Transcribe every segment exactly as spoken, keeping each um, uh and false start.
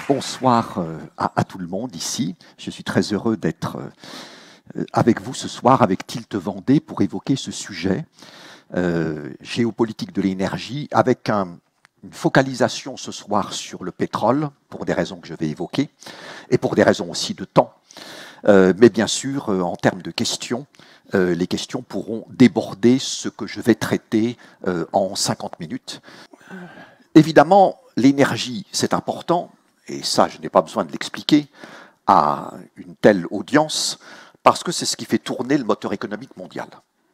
Bonsoir euh, à, à tout le monde ici. Je suis très heureux d'être euh, avec vous ce soir, avec Tilt Vendée, pour évoquer ce sujet euh, géopolitique de l'énergie, avec un, une focalisation ce soir sur le pétrole, pour des raisons que je vais évoquer, et pour des raisons aussi de temps. Euh, mais bien sûr, euh, en termes de questions, euh, les questions pourront déborder ce que je vais traiter euh, en cinquante minutes. Évidemment, l'énergie, c'est important, et ça, je n'ai pas besoin de l'expliquer à une telle audience, parce que c'est ce qui fait tourner le moteur économique mondial.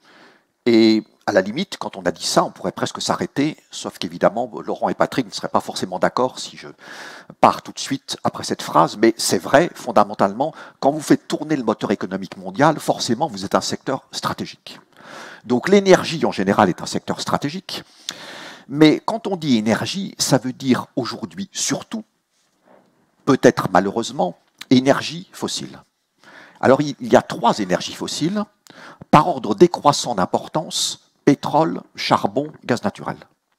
Et à la limite, quand on a dit ça, on pourrait presque s'arrêter, sauf qu'évidemment, Laurent et Patrick ne seraient pas forcément d'accord si je pars tout de suite après cette phrase, mais c'est vrai, fondamentalement, quand vous faites tourner le moteur économique mondial, forcément, vous êtes un secteur stratégique. Donc l'énergie, en général, est un secteur stratégique, mais quand on dit énergie, ça veut dire aujourd'hui, surtout, peut-être malheureusement, énergie fossile. Alors il y a trois énergies fossiles, par ordre décroissant d'importance: pétrole, charbon, gaz naturel.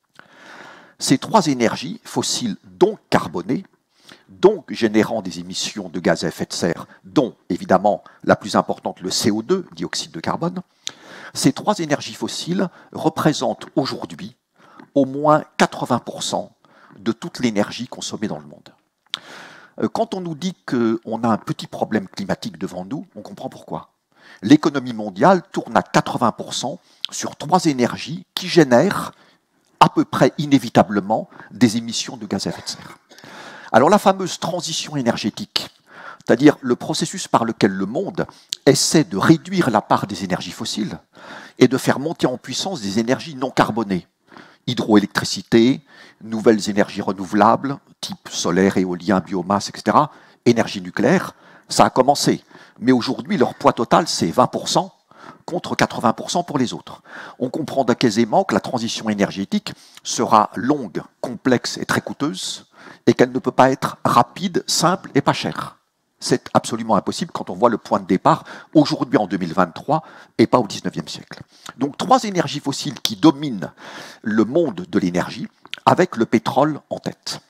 Ces trois énergies fossiles, donc carbonées, donc générant des émissions de gaz à effet de serre, dont évidemment la plus importante, le C O deux, dioxyde de carbone, ces trois énergies fossiles représentent aujourd'hui au moins quatre-vingts pour cent de toute l'énergie consommée dans le monde. Quand on nous dit qu'on a un petit problème climatique devant nous, on comprend pourquoi. L'économie mondiale tourne à quatre-vingts pour cent sur trois énergies qui génèrent à peu près inévitablement des émissions de gaz à effet de serre. Alors la fameuse transition énergétique, c'est-à-dire le processus par lequel le monde essaie de réduire la part des énergies fossiles et de faire monter en puissance des énergies non carbonées, hydroélectricité, nouvelles énergies renouvelables, type solaire, éolien, biomasse, et cetera, énergie nucléaire, ça a commencé. Mais aujourd'hui, leur poids total, c'est vingt pour cent contre quatre-vingts pour cent pour les autres. On comprend donc aisément que la transition énergétique sera longue, complexe et très coûteuse, et qu'elle ne peut pas être rapide, simple et pas chère. C'est absolument impossible quand on voit le point de départ aujourd'hui en deux mille vingt-trois et pas au dix-neuvième siècle. Donc trois énergies fossiles qui dominent le monde de l'énergie, avec le pétrole en tête.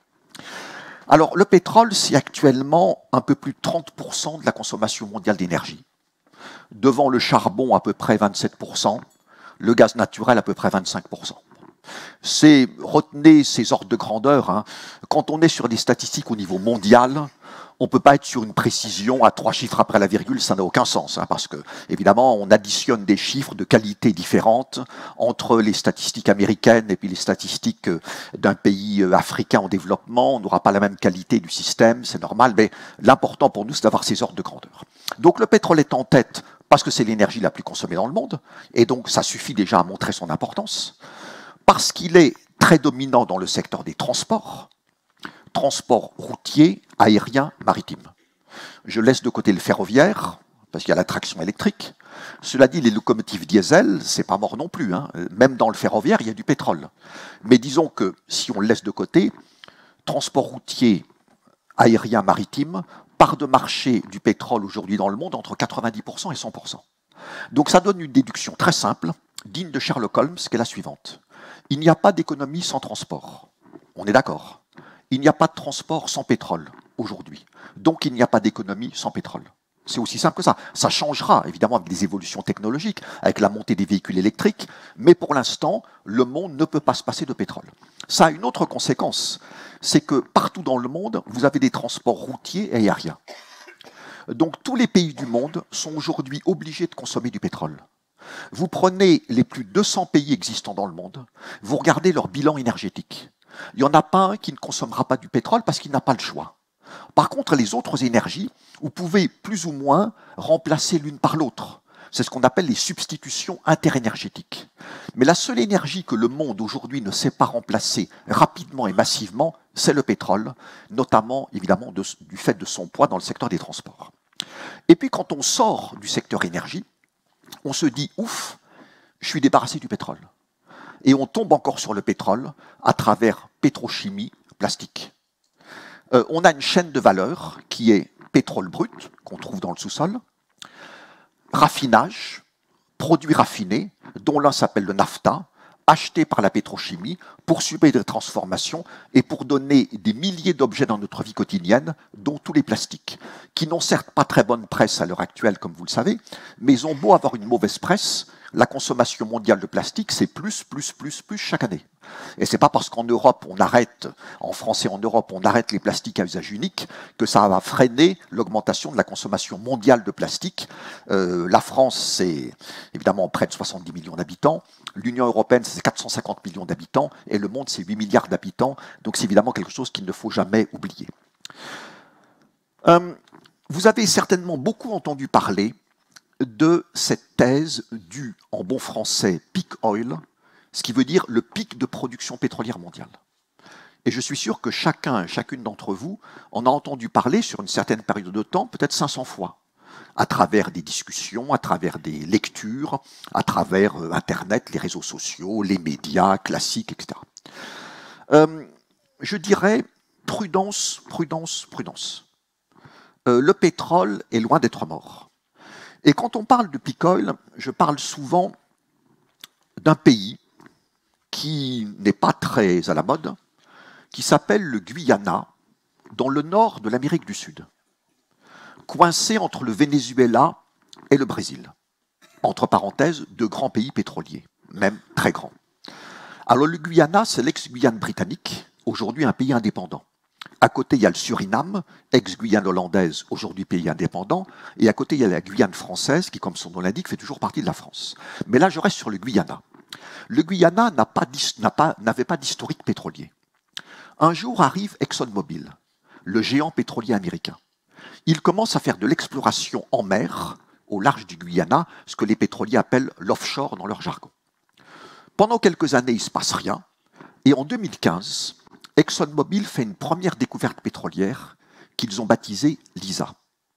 Alors le pétrole, c'est actuellement un peu plus de trente pour cent de la consommation mondiale d'énergie. Devant le charbon, à peu près vingt-sept pour cent, le gaz naturel, à peu près vingt-cinq pour cent. C'est, retenez ces ordres de grandeur, hein. Quand on est sur des statistiques au niveau mondial, on ne peut pas être sur une précision à trois chiffres après la virgule, ça n'a aucun sens, hein, parce que, évidemment, on additionne des chiffres de qualité différentes entre les statistiques américaines et puis les statistiques d'un pays africain en développement. On n'aura pas la même qualité du système, c'est normal, mais l'important pour nous, c'est d'avoir ces ordres de grandeur. Donc le pétrole est en tête parce que c'est l'énergie la plus consommée dans le monde, et donc ça suffit déjà à montrer son importance, parce qu'il est très dominant dans le secteur des transports, transport routier, aérien, maritime. Je laisse de côté le ferroviaire, parce qu'il y a la traction électrique. Cela dit, les locomotives diesel, c'est pas mort non plus, hein. Même dans le ferroviaire, il y a du pétrole. Mais disons que si on le laisse de côté, transport routier, aérien, maritime, part de marché du pétrole aujourd'hui dans le monde entre quatre-vingt-dix pour cent et cent pour cent. Donc ça donne une déduction très simple, digne de Sherlock Holmes, qui est la suivante. Il n'y a pas d'économie sans transport. On est d'accord. Il n'y a pas de transport sans pétrole aujourd'hui. Donc il n'y a pas d'économie sans pétrole. C'est aussi simple que ça. Ça changera évidemment avec des évolutions technologiques, avec la montée des véhicules électriques, mais pour l'instant, le monde ne peut pas se passer de pétrole. Ça a une autre conséquence, c'est que partout dans le monde, vous avez des transports routiers et aériens. Donc tous les pays du monde sont aujourd'hui obligés de consommer du pétrole. Vous prenez les plus de deux cents pays existants dans le monde, vous regardez leur bilan énergétique. Il n'y en a pas un qui ne consommera pas du pétrole parce qu'il n'a pas le choix. Par contre, les autres énergies, vous pouvez plus ou moins remplacer l'une par l'autre. C'est ce qu'on appelle les substitutions interénergétiques. Mais la seule énergie que le monde aujourd'hui ne sait pas remplacer rapidement et massivement, c'est le pétrole, notamment évidemment de, du fait de son poids dans le secteur des transports. Et puis quand on sort du secteur énergie, on se dit, ouf, je suis débarrassé du pétrole. Et on tombe encore sur le pétrole à travers pétrochimie, plastique. Euh, on a une chaîne de valeur qui est pétrole brut, qu'on trouve dans le sous-sol, raffinage, produits raffinés, dont l'un s'appelle le naphtha, achetés par la pétrochimie pour subir des transformations et pour donner des milliers d'objets dans notre vie quotidienne, dont tous les plastiques, qui n'ont certes pas très bonne presse à l'heure actuelle, comme vous le savez, mais ils ont beau avoir une mauvaise presse, la consommation mondiale de plastique, c'est plus, plus, plus, plus chaque année. Et c'est pas parce qu'en Europe, on arrête, en France et en Europe, on arrête les plastiques à usage unique, que ça va freiner l'augmentation de la consommation mondiale de plastique. Euh, la France, c'est évidemment près de soixante-dix millions d'habitants. L'Union européenne, c'est quatre cent cinquante millions d'habitants. Et le monde, c'est huit milliards d'habitants. Donc c'est évidemment quelque chose qu'il ne faut jamais oublier. Euh, vous avez certainement beaucoup entendu parler de cette thèse du, en bon français, peak oil, ce qui veut dire le pic de production pétrolière mondiale. Et je suis sûr que chacun et chacune d'entre vous en a entendu parler sur une certaine période de temps, peut-être cinq cents fois, à travers des discussions, à travers des lectures, à travers euh, Internet, les réseaux sociaux, les médias classiques, et cetera. Euh, je dirais prudence, prudence, prudence. Euh, le pétrole est loin d'être mort. Et quand on parle de peak oil, je parle souvent d'un pays qui n'est pas très à la mode, qui s'appelle le Guyana, dans le nord de l'Amérique du Sud, coincé entre le Venezuela et le Brésil. Entre parenthèses, deux grands pays pétroliers, même très grands. Alors le Guyana, c'est l'ex-Guyane britannique, aujourd'hui un pays indépendant. À côté, il y a le Suriname, ex-Guyane hollandaise, aujourd'hui pays indépendant. Et à côté, il y a la Guyane française, qui, comme son nom l'indique, fait toujours partie de la France. Mais là, je reste sur le Guyana. Le Guyana n'a pas, n'a pas, n'avait pas d'historique pétrolier. Un jour arrive ExxonMobil, le géant pétrolier américain. Il commence à faire de l'exploration en mer, au large du Guyana, ce que les pétroliers appellent l'offshore dans leur jargon. Pendant quelques années, il ne se passe rien. Et en deux mille quinze, ExxonMobil fait une première découverte pétrolière qu'ils ont baptisée Liza.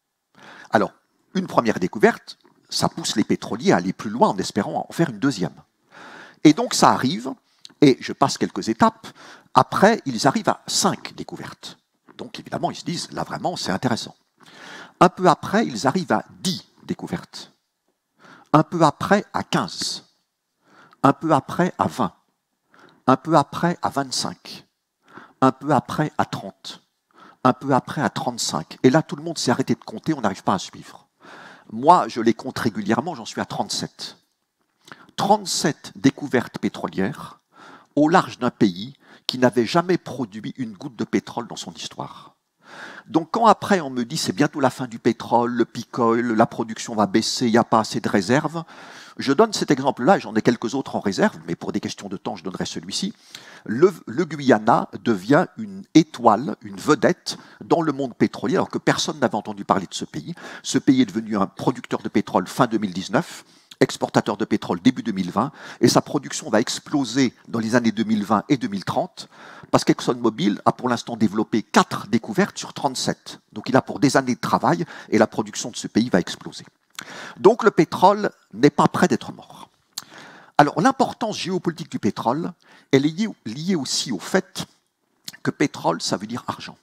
Alors, une première découverte, ça pousse les pétroliers à aller plus loin en espérant en faire une deuxième. Et donc ça arrive, et je passe quelques étapes, après ils arrivent à cinq découvertes. Donc évidemment ils se disent, là vraiment c'est intéressant. Un peu après, ils arrivent à dix découvertes. Un peu après à quinze. Un peu après à vingt. Un peu après à vingt-cinq. Un peu après à trente, un peu après à trente-cinq. Et là, tout le monde s'est arrêté de compter, on n'arrive pas à suivre. Moi, je les compte régulièrement, j'en suis à trente-sept. trente-sept découvertes pétrolières au large d'un pays qui n'avait jamais produit une goutte de pétrole dans son histoire. Donc quand après on me dit c'est bientôt la fin du pétrole, le peak oil, la production va baisser, il n'y a pas assez de réserves, je donne cet exemple-là, et j'en ai quelques autres en réserve, mais pour des questions de temps, je donnerai celui-ci. Le, le Guyana devient une étoile, une vedette dans le monde pétrolier, alors que personne n'avait entendu parler de ce pays. Ce pays est devenu un producteur de pétrole fin deux mille dix-neuf, exportateur de pétrole début deux mille vingt, et sa production va exploser dans les années deux mille vingt et deux mille trente, parce qu'ExxonMobil a pour l'instant développé quatre découvertes sur trente-sept. Donc il a pour des années de travail, et la production de ce pays va exploser. Donc le pétrole n'est pas près d'être mort. Alors l'importance géopolitique du pétrole, elle est liée aussi au fait que pétrole, ça veut dire argent.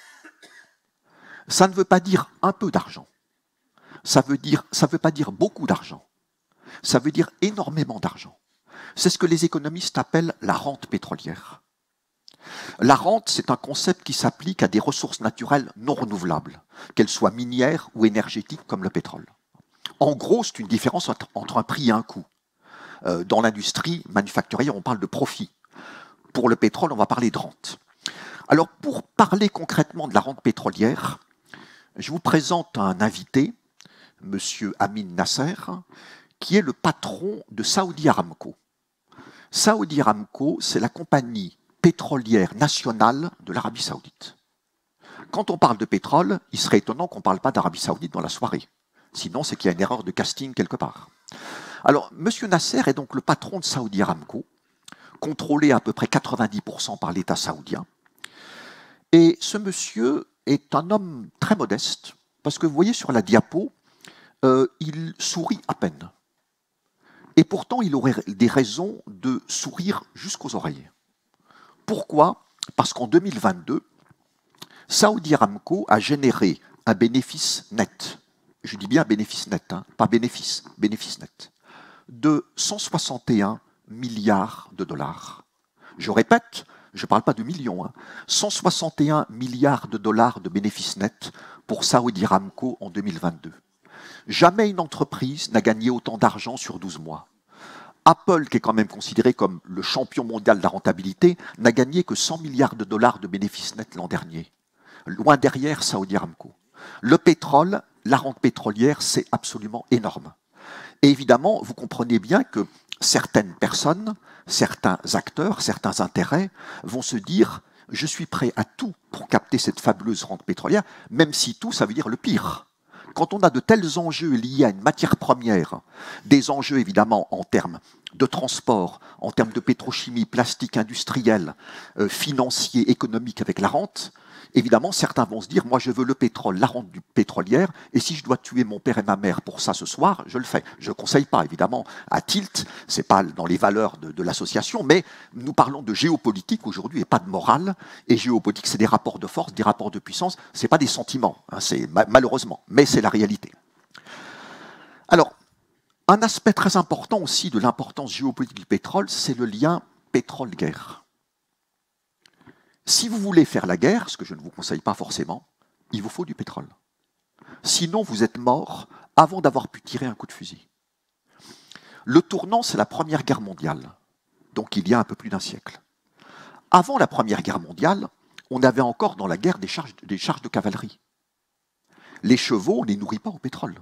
Ça ne veut pas dire un peu d'argent. Ça veut dire, ça veut pas dire beaucoup d'argent. Ça veut dire énormément d'argent. C'est ce que les économistes appellent la rente pétrolière. La rente, c'est un concept qui s'applique à des ressources naturelles non renouvelables, qu'elles soient minières ou énergétiques comme le pétrole. En gros, c'est une différence entre un prix et un coût. Euh, dans l'industrie manufacturière, on parle de profit. Pour le pétrole, on va parler de rente. Alors, pour parler concrètement de la rente pétrolière, je vous présente un invité, M. Amin Nasser, qui est le patron de Saudi Aramco. Saudi Aramco, c'est la compagnie pétrolière nationale de l'Arabie Saoudite. Quand on parle de pétrole, il serait étonnant qu'on ne parle pas d'Arabie Saoudite dans la soirée. Sinon, c'est qu'il y a une erreur de casting quelque part. Alors, M. Nasser est donc le patron de Saudi Aramco, contrôlé à peu près quatre-vingt-dix pour cent par l'État saoudien. Et ce monsieur est un homme très modeste, parce que vous voyez sur la diapo, euh, il sourit à peine. Et pourtant, il aurait des raisons de sourire jusqu'aux oreilles. Pourquoi? Parce qu'en deux mille vingt-deux, Saudi Aramco a généré un bénéfice net. Je dis bien bénéfice net, hein, pas bénéfice, bénéfice net, de cent soixante et un milliards de dollars. Je répète, je ne parle pas de millions, hein, cent soixante et un milliards de dollars de bénéfices nets pour Saudi Aramco en deux mille vingt-deux. Jamais une entreprise n'a gagné autant d'argent sur douze mois. Apple, qui est quand même considéré comme le champion mondial de la rentabilité, n'a gagné que cent milliards de dollars de bénéfices nets l'an dernier. Loin derrière Saudi Aramco. Le pétrole, la rente pétrolière, c'est absolument énorme. Et évidemment, vous comprenez bien que certaines personnes, certains acteurs, certains intérêts vont se dire « je suis prêt à tout pour capter cette fabuleuse rente pétrolière », même si tout, ça veut dire le pire. Quand on a de tels enjeux liés à une matière première, des enjeux évidemment en termes de transport, en termes de pétrochimie, plastique industriel, euh, financier, économique avec la rente, évidemment certains vont se dire, moi je veux le pétrole, la rente du pétrolière, et si je dois tuer mon père et ma mère pour ça ce soir, je le fais. Je ne conseille pas évidemment à tilt, ce n'est pas dans les valeurs de, de l'association, mais nous parlons de géopolitique aujourd'hui et pas de morale, et géopolitique c'est des rapports de force, des rapports de puissance, ce n'est pas des sentiments, hein, c'est malheureusement, mais c'est la réalité. Alors, un aspect très important aussi de l'importance géopolitique du pétrole, c'est le lien pétrole-guerre. Si vous voulez faire la guerre, ce que je ne vous conseille pas forcément, il vous faut du pétrole. Sinon, vous êtes mort avant d'avoir pu tirer un coup de fusil. Le tournant, c'est la Première Guerre mondiale, donc il y a un peu plus d'un siècle. Avant la Première Guerre mondiale, on avait encore dans la guerre des charges, des charges de cavalerie. Les chevaux, on ne les nourrit pas au pétrole.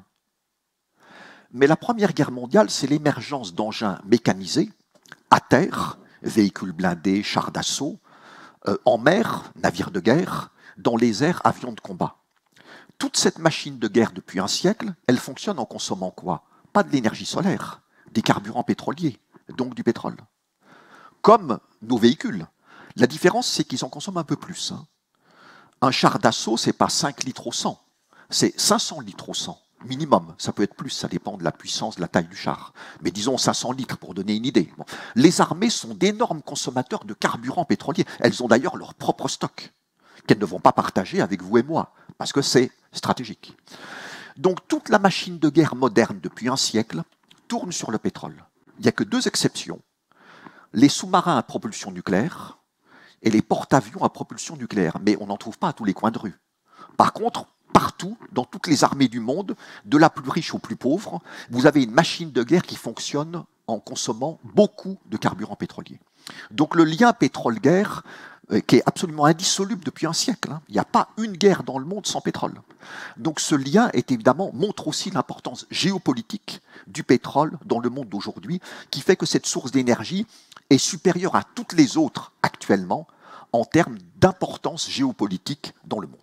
Mais la Première Guerre mondiale, c'est l'émergence d'engins mécanisés, à terre, véhicules blindés, chars d'assaut, euh, en mer, navires de guerre, dans les airs, avions de combat. Toute cette machine de guerre depuis un siècle, elle fonctionne en consommant quoi? Pas de l'énergie solaire, des carburants pétroliers, donc du pétrole. Comme nos véhicules. La différence, c'est qu'ils en consomment un peu plus. Hein. Un char d'assaut, ce n'est pas cinq litres au cent, c'est cinq cents litres au cent. Minimum, ça peut être plus, ça dépend de la puissance, de la taille du char. Mais disons cinq cents litres pour donner une idée. Bon. Les armées sont d'énormes consommateurs de carburant pétrolier. Elles ont d'ailleurs leur propre stock, qu'elles ne vont pas partager avec vous et moi, parce que c'est stratégique. Donc toute la machine de guerre moderne depuis un siècle tourne sur le pétrole. Il n'y a que deux exceptions. Les sous-marins à propulsion nucléaire et les porte-avions à propulsion nucléaire. Mais on n'en trouve pas à tous les coins de rue. Par contre, partout, dans toutes les armées du monde, de la plus riche au plus pauvre, vous avez une machine de guerre qui fonctionne en consommant beaucoup de carburant pétrolier. Donc le lien pétrole-guerre, euh, qui est absolument indissoluble depuis un siècle, hein. Il n'y a pas une guerre dans le monde sans pétrole. Donc ce lien est évidemment, montre aussi l'importance géopolitique du pétrole dans le monde d'aujourd'hui, qui fait que cette source d'énergie est supérieure à toutes les autres actuellement en termes d'importance géopolitique dans le monde.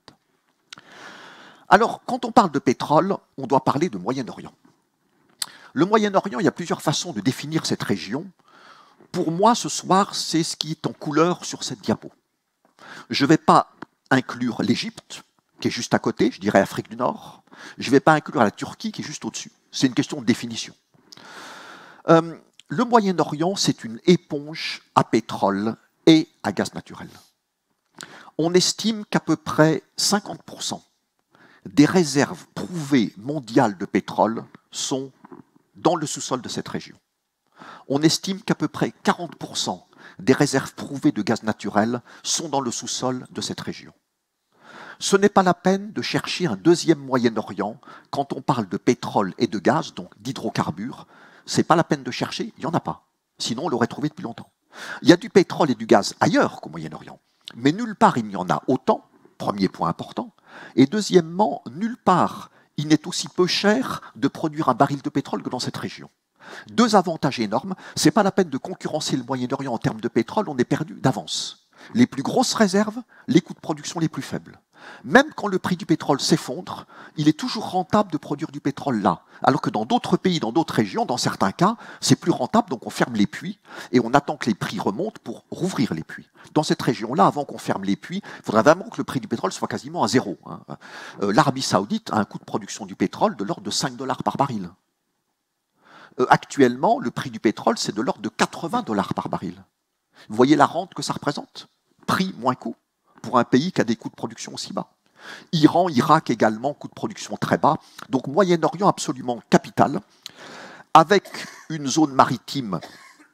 Alors, quand on parle de pétrole, on doit parler de Moyen-Orient. Le Moyen-Orient, il y a plusieurs façons de définir cette région. Pour moi, ce soir, c'est ce qui est en couleur sur cette diapo. Je ne vais pas inclure l'Égypte, qui est juste à côté, je dirais Afrique du Nord. Je ne vais pas inclure la Turquie, qui est juste au-dessus. C'est une question de définition. Euh, le Moyen-Orient, c'est une éponge à pétrole et à gaz naturel. On estime qu'à peu près cinquante pour cent des réserves prouvées mondiales de pétrole sont dans le sous-sol de cette région. On estime qu'à peu près quarante pour cent des réserves prouvées de gaz naturel sont dans le sous-sol de cette région. Ce n'est pas la peine de chercher un deuxième Moyen-Orient quand on parle de pétrole et de gaz, donc d'hydrocarbures. Ce n'est pas la peine de chercher, il n'y en a pas. Sinon, on l'aurait trouvé depuis longtemps. Il y a du pétrole et du gaz ailleurs qu'au Moyen-Orient, mais nulle part il n'y en a autant, premier point important. Et deuxièmement, nulle part il n'est aussi peu cher de produire un baril de pétrole que dans cette région. Deux avantages énormes, ce n'est pas la peine de concurrencer le Moyen-Orient en termes de pétrole, on est perdu d'avance. Les plus grosses réserves, les coûts de production les plus faibles. Même quand le prix du pétrole s'effondre, il est toujours rentable de produire du pétrole là. Alors que dans d'autres pays, dans d'autres régions, dans certains cas, c'est plus rentable, donc on ferme les puits et on attend que les prix remontent pour rouvrir les puits. Dans cette région-là, avant qu'on ferme les puits, il faudrait vraiment que le prix du pétrole soit quasiment à zéro. Hein. Euh, L'Arabie Saoudite a un coût de production du pétrole de l'ordre de cinq dollars par baril. Euh, actuellement, le prix du pétrole, c'est de l'ordre de quatre-vingts dollars par baril. Vous voyez la rente que ça représente? Prix moins coût pour un pays qui a des coûts de production aussi bas. Iran, Irak également, coûts de production très bas. Donc Moyen-Orient absolument capital, avec une zone maritime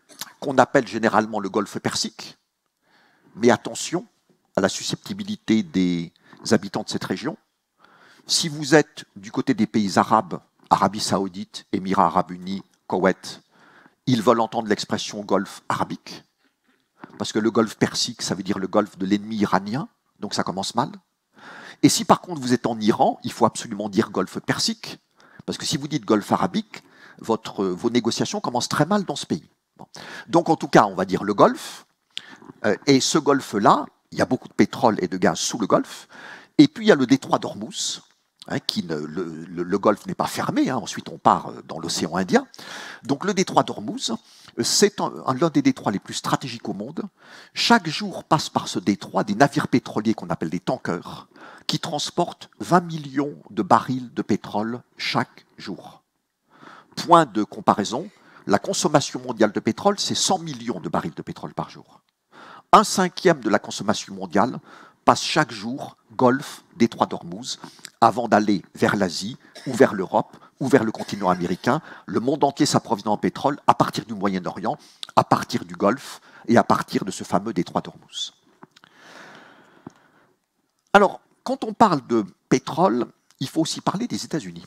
qu'on appelle généralement le golfe Persique. Mais attention à la susceptibilité des habitants de cette région. Si vous êtes du côté des pays arabes, Arabie Saoudite, Émirats Arabes Unis, Koweït, ils veulent entendre l'expression golfe arabique, parce que le golfe Persique, ça veut dire le golfe de l'ennemi iranien, donc ça commence mal. Et si par contre vous êtes en Iran, il faut absolument dire golfe Persique, parce que si vous dites golfe arabique, votre, vos négociations commencent très mal dans ce pays. Bon. Donc en tout cas, on va dire le golfe, euh, et ce golfe-là, il y a beaucoup de pétrole et de gaz sous le golfe, et puis il y a le détroit d'Ormuz, hein, qui ne, le, le, le golfe n'est pas fermé, hein, ensuite on part dans l'océan Indien. Donc le détroit d'Ormuz, c'est l'un des détroits les plus stratégiques au monde. Chaque jour passe par ce détroit des navires pétroliers qu'on appelle des tankers, qui transportent vingt millions de barils de pétrole chaque jour. Point de comparaison, la consommation mondiale de pétrole, c'est cent millions de barils de pétrole par jour. Un cinquième de la consommation mondiale passe chaque jour golfe, détroit d'Ormuz, avant d'aller vers l'Asie, ou vers l'Europe, ou vers le continent américain. Le monde entier s'approvisionne en pétrole à partir du Moyen-Orient, à partir du Golfe et à partir de ce fameux détroit d'Ormuz. Alors, quand on parle de pétrole, il faut aussi parler des États-Unis.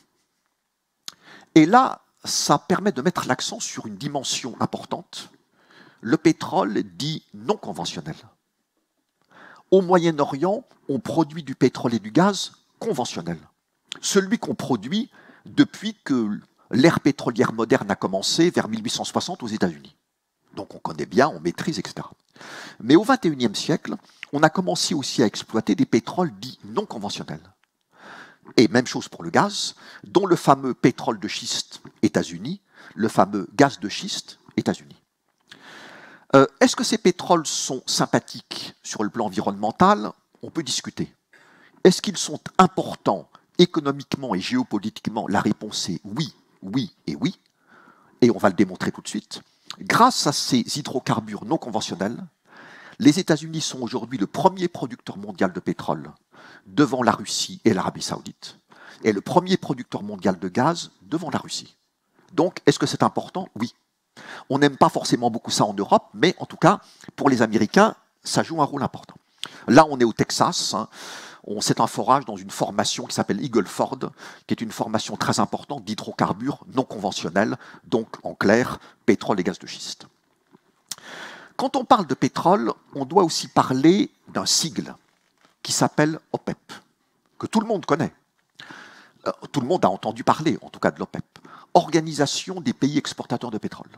Et là, ça permet de mettre l'accent sur une dimension importante, le pétrole dit non conventionnel. Au Moyen-Orient, on produit du pétrole et du gaz conventionnel. Celui qu'on produit depuis que l'ère pétrolière moderne a commencé vers mille huit cent soixante aux États-Unis. Donc on connaît bien, on maîtrise, et cetera. Mais au vingt et unième siècle, on a commencé aussi à exploiter des pétroles dits non conventionnels. Et même chose pour le gaz, dont le fameux pétrole de schiste États-Unis, le fameux gaz de schiste États-Unis. Euh, Est-ce que ces pétroles sont sympathiques sur le plan environnemental? On peut discuter. Est-ce qu'ils sont importants économiquement et géopolitiquement? La réponse est oui, oui et oui. Et on va le démontrer tout de suite. Grâce à ces hydrocarbures non conventionnels, les États-Unis sont aujourd'hui le premier producteur mondial de pétrole devant la Russie et l'Arabie Saoudite, et le premier producteur mondial de gaz devant la Russie. Donc, est-ce que c'est important? Oui. On n'aime pas forcément beaucoup ça en Europe, mais en tout cas, pour les Américains, ça joue un rôle important. Là, on est au Texas. Hein. C'est un forage dans une formation qui s'appelle Eagle Ford, qui est une formation très importante d'hydrocarbures non conventionnels, donc en clair, pétrole et gaz de schiste. Quand on parle de pétrole, on doit aussi parler d'un sigle qui s'appelle OPEP, que tout le monde connaît. Euh, tout le monde a entendu parler, en tout cas de l'OPEP. Organisation des pays exportateurs de pétrole.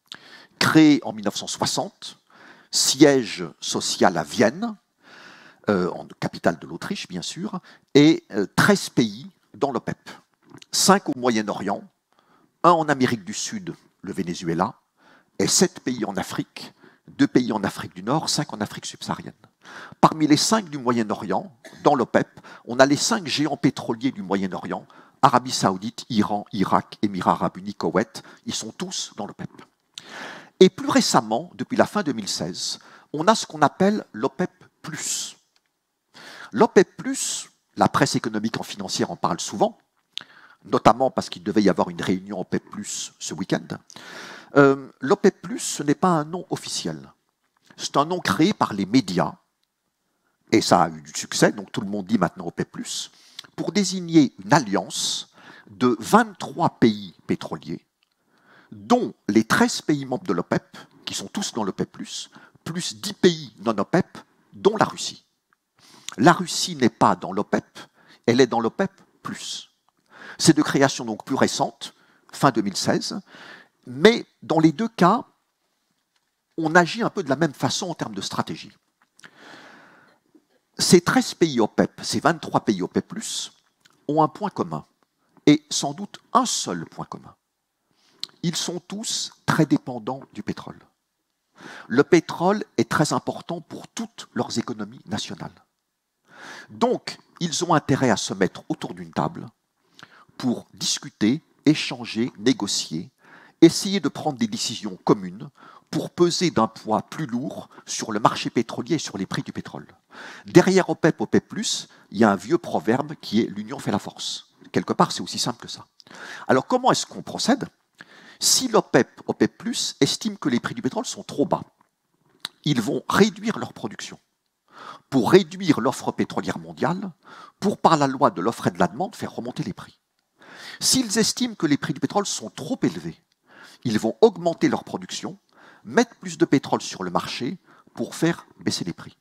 Créée en mille neuf cent soixante, siège social à Vienne, euh, en capitale de l'Autriche bien sûr, et euh, treize pays dans l'OPEP. cinq au Moyen-Orient, un en Amérique du Sud, le Venezuela, et sept pays en Afrique, deux pays en Afrique du Nord, cinq en Afrique subsaharienne. Parmi les cinq du Moyen-Orient, dans l'OPEP, on a les cinq géants pétroliers du Moyen-Orient, Arabie Saoudite, Iran, Irak, Émirats Arabes Unis, Koweït, ils sont tous dans l'OPEP. Et plus récemment, depuis la fin deux mille seize, on a ce qu'on appelle l'OPEP plus. L'OPEP plus, la presse économique et financière en parle souvent, notamment parce qu'il devait y avoir une réunion OPEP plus ce week-end. Euh, L'OPEP plus, ce n'est pas un nom officiel. C'est un nom créé par les médias, et ça a eu du succès, donc tout le monde dit maintenant OPEP plus, pour désigner une alliance de vingt-trois pays pétroliers, dont les treize pays membres de l'OPEP, qui sont tous dans l'OPEP plus, plus dix pays non OPEP, dont la Russie. La Russie n'est pas dans l'OPEP, elle est dans l'OPEP plus. C'est de création donc plus récente, fin deux mille seize, mais dans les deux cas, on agit un peu de la même façon en termes de stratégie. Ces treize pays OPEP, ces vingt-trois pays OPEP plus, ont un point commun, et sans doute un seul point commun. Ils sont tous très dépendants du pétrole. Le pétrole est très important pour toutes leurs économies nationales. Donc, ils ont intérêt à se mettre autour d'une table pour discuter, échanger, négocier, essayer de prendre des décisions communes pour peser d'un poids plus lourd sur le marché pétrolier et sur les prix du pétrole. Derrière OPEP, OPEP plus, il y a un vieux proverbe qui est « l'union fait la force ». Quelque part, c'est aussi simple que ça. Alors, comment est-ce qu'on procède ? Si l'OPEP, OPEP plus, estime que les prix du pétrole sont trop bas, ils vont réduire leur production pour réduire l'offre pétrolière mondiale, pour, par la loi de l'offre et de la demande, faire remonter les prix. S'ils estiment que les prix du pétrole sont trop élevés, ils vont augmenter leur production, mettre plus de pétrole sur le marché pour faire baisser les prix.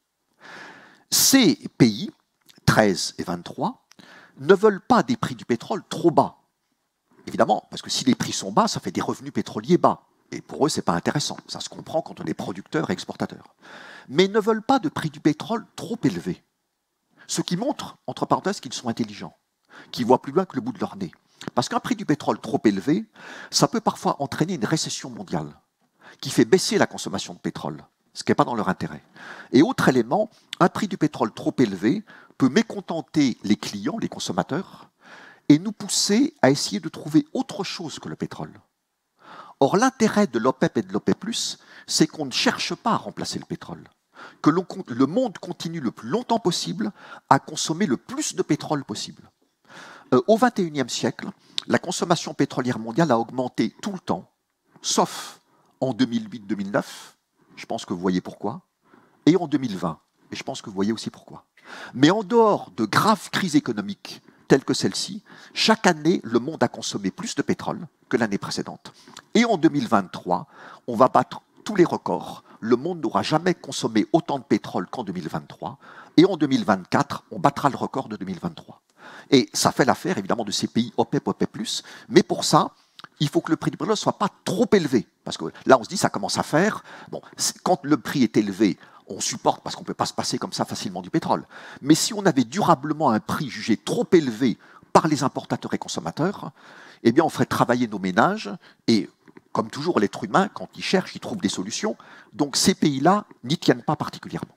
Ces pays, treize et vingt-trois, ne veulent pas des prix du pétrole trop bas. Évidemment, parce que si les prix sont bas, ça fait des revenus pétroliers bas. Et pour eux, ce n'est pas intéressant. Ça se comprend quand on est producteur et exportateur. Mais ils ne veulent pas de prix du pétrole trop élevé. Ce qui montre, entre parenthèses, qu'ils sont intelligents, qu'ils voient plus loin que le bout de leur nez. Parce qu'un prix du pétrole trop élevé, ça peut parfois entraîner une récession mondiale qui fait baisser la consommation de pétrole, ce qui n'est pas dans leur intérêt. Et autre élément, un prix du pétrole trop élevé peut mécontenter les clients, les consommateurs, et nous pousser à essayer de trouver autre chose que le pétrole. Or, l'intérêt de l'OPEP et de l'OPEP plus, c'est qu'on ne cherche pas à remplacer le pétrole, que le monde continue le plus longtemps possible à consommer le plus de pétrole possible. Euh, au vingt et unième siècle, la consommation pétrolière mondiale a augmenté tout le temps, sauf en deux mille huit deux mille neuf, je pense que vous voyez pourquoi, et en deux mille vingt, et je pense que vous voyez aussi pourquoi. Mais en dehors de graves crises économiques telles que celle-ci, chaque année, le monde a consommé plus de pétrole que l'année précédente. Et en deux mille vingt-trois, on va battre tous les records. Le monde n'aura jamais consommé autant de pétrole qu'en deux mille vingt-trois. Et en deux mille vingt-quatre, on battra le record de deux mille vingt-trois. Et ça fait l'affaire, évidemment, de ces pays OPEP, OPEP plus. Mais pour ça, il faut que le prix du pétrole ne soit pas trop élevé. Parce que là, on se dit, ça commence à faire. Bon, quand le prix est élevé, on supporte parce qu'on ne peut pas se passer comme ça facilement du pétrole. Mais si on avait durablement un prix jugé trop élevé par les importateurs et consommateurs, eh bien, on ferait travailler nos ménages et, comme toujours, l'être humain, quand il cherche, il trouve des solutions. Donc, ces pays-là n'y tiennent pas particulièrement.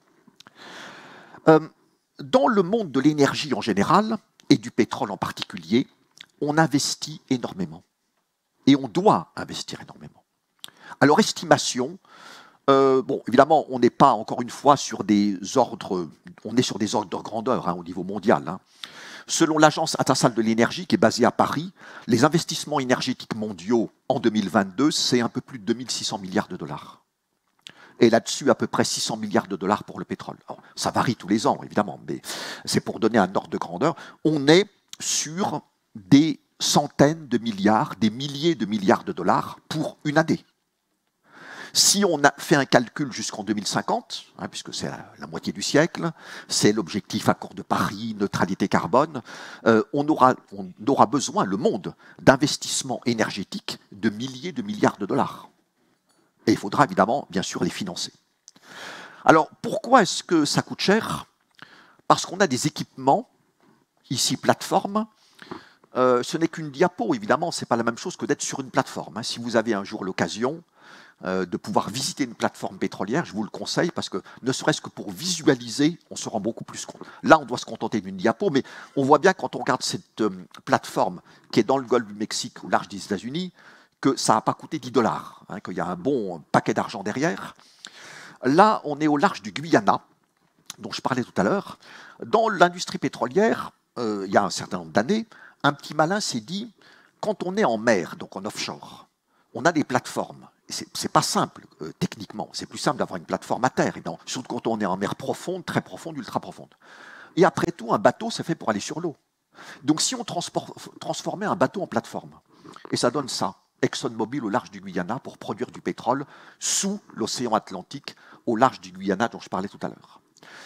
Euh, dans le monde de l'énergie en général, et du pétrole en particulier, on investit énormément. Et on doit investir énormément. Alors, estimation, euh, bon, évidemment, on n'est pas, encore une fois, sur des ordres, on est sur des ordres de grandeur hein, au niveau mondial. Hein. Selon l'Agence internationale de l'énergie, qui est basée à Paris, les investissements énergétiques mondiaux en deux mille vingt-deux, c'est un peu plus de deux mille six cents milliards de dollars. Et là-dessus, à peu près six cents milliards de dollars pour le pétrole. Alors, ça varie tous les ans, évidemment, mais c'est pour donner un ordre de grandeur. On est sur des centaines de milliards, des milliers de milliards de dollars pour une année. Si on a fait un calcul jusqu'en deux mille cinquante, hein, puisque c'est la, la moitié du siècle, c'est l'objectif accord de Paris, neutralité carbone, euh, on, aura, on aura besoin, le monde, d'investissements énergétiques de milliers de milliards de dollars. Et il faudra évidemment, bien sûr, les financer. Alors, pourquoi est-ce que ça coûte cher? Parce qu'on a des équipements, ici plateforme. Euh, ce n'est qu'une diapo, évidemment, ce n'est pas la même chose que d'être sur une plateforme. Hein. Si vous avez un jour l'occasion euh, de pouvoir visiter une plateforme pétrolière, je vous le conseille, parce que ne serait-ce que pour visualiser, on se rend beaucoup plus compte. Là, on doit se contenter d'une diapo, mais on voit bien quand on regarde cette euh, plateforme qui est dans le golfe du Mexique, au large des États-Unis, que ça n'a pas coûté dix dollars, hein, qu'il y a un bon paquet d'argent derrière. Là, on est au large du Guyana, dont je parlais tout à l'heure. Dans l'industrie pétrolière, euh, il y a un certain nombre d'années, un petit malin s'est dit, quand on est en mer, donc en offshore, on a des plateformes. Ce n'est pas simple, euh, techniquement. C'est plus simple d'avoir une plateforme à terre, évidemment, surtout quand on est en mer profonde, très profonde, ultra profonde. Et après tout, un bateau, c'est fait pour aller sur l'eau. Donc si on transformait un bateau en plateforme, et ça donne ça, ExxonMobil au large du Guyana pour produire du pétrole sous l'océan Atlantique, au large du Guyana dont je parlais tout à l'heure.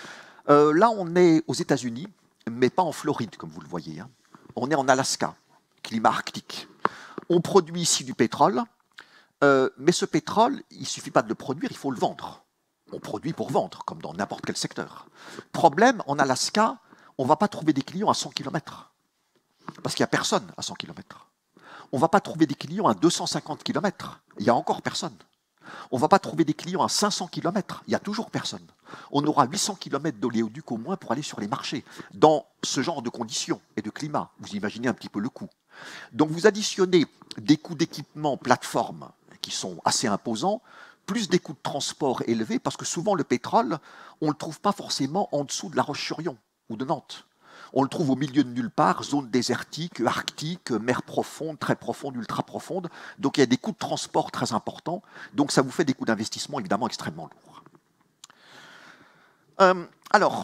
Euh, là, on est aux États-Unis, mais pas en Floride, comme vous le voyez. Hein. On est en Alaska, climat arctique. On produit ici du pétrole, euh, mais ce pétrole, il ne suffit pas de le produire, il faut le vendre. On produit pour vendre, comme dans n'importe quel secteur. Problème, en Alaska, on ne va pas trouver des clients à cent kilomètres, parce qu'il n'y a personne à cent kilomètres. On ne va pas trouver des clients à deux cent cinquante kilomètres, il n'y a encore personne. On ne va pas trouver des clients à cinq cents kilomètres, il n'y a toujours personne. On aura huit cents kilomètres d'oléoduc au moins pour aller sur les marchés, dans ce genre de conditions et de climat. Vous imaginez un petit peu le coût. Donc vous additionnez des coûts d'équipement plateforme qui sont assez imposants, plus des coûts de transport élevés, parce que souvent le pétrole, on ne le trouve pas forcément en dessous de La Roche-sur-Yon ou de Nantes. On le trouve au milieu de nulle part, zone désertique, arctique, mer profonde, très profonde, ultra profonde. Donc il y a des coûts de transport très importants. Donc ça vous fait des coûts d'investissement évidemment extrêmement lourds. Euh, alors,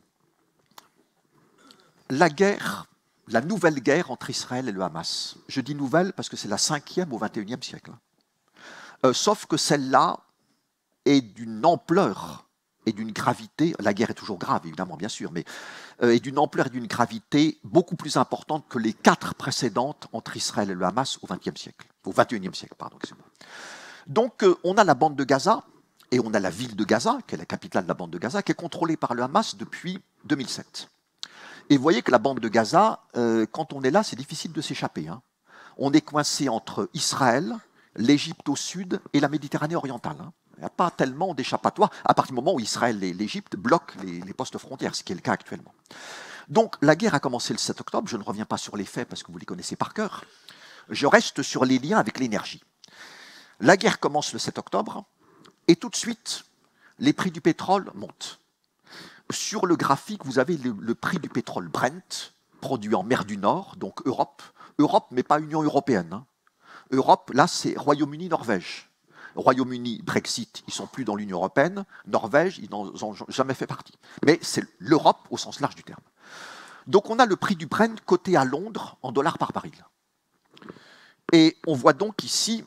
la guerre, la nouvelle guerre entre Israël et le Hamas. Je dis nouvelle parce que c'est la cinquième au vingt et unième siècle. Euh, sauf que celle-là est d'une ampleur et d'une gravité, la guerre est toujours grave évidemment bien sûr, mais euh, est d'une ampleur et d'une gravité beaucoup plus importante que les quatre précédentes entre Israël et le Hamas au vingtième siècle, au vingt et unième siècle, pardon, excusez-moi. Donc euh, on a la bande de Gaza et on a la ville de Gaza, qui est la capitale de la bande de Gaza, qui est contrôlée par le Hamas depuis deux mille sept. Et vous voyez que la bande de Gaza, euh, quand on est là, c'est difficile de s'échapper. Hein. On est coincé entre Israël, l'Égypte au sud et la Méditerranée orientale. Hein. Il n'y a pas tellement d'échappatoire à partir du moment où Israël et l'Égypte bloquent les, les postes frontières, ce qui est le cas actuellement. Donc la guerre a commencé le sept octobre, je ne reviens pas sur les faits parce que vous les connaissez par cœur, je reste sur les liens avec l'énergie. La guerre commence le sept octobre et tout de suite, les prix du pétrole montent. Sur le graphique, vous avez le, le prix du pétrole Brent, produit en mer du Nord, donc Europe. Europe, mais pas Union européenne. Hein. Europe, là, c'est Royaume-Uni, Norvège. Royaume-Uni, Brexit, ils ne sont plus dans l'Union européenne. Norvège, ils n'en ont jamais fait partie. Mais c'est l'Europe au sens large du terme. Donc on a le prix du Brent coté à Londres en dollars par baril. Et on voit donc ici,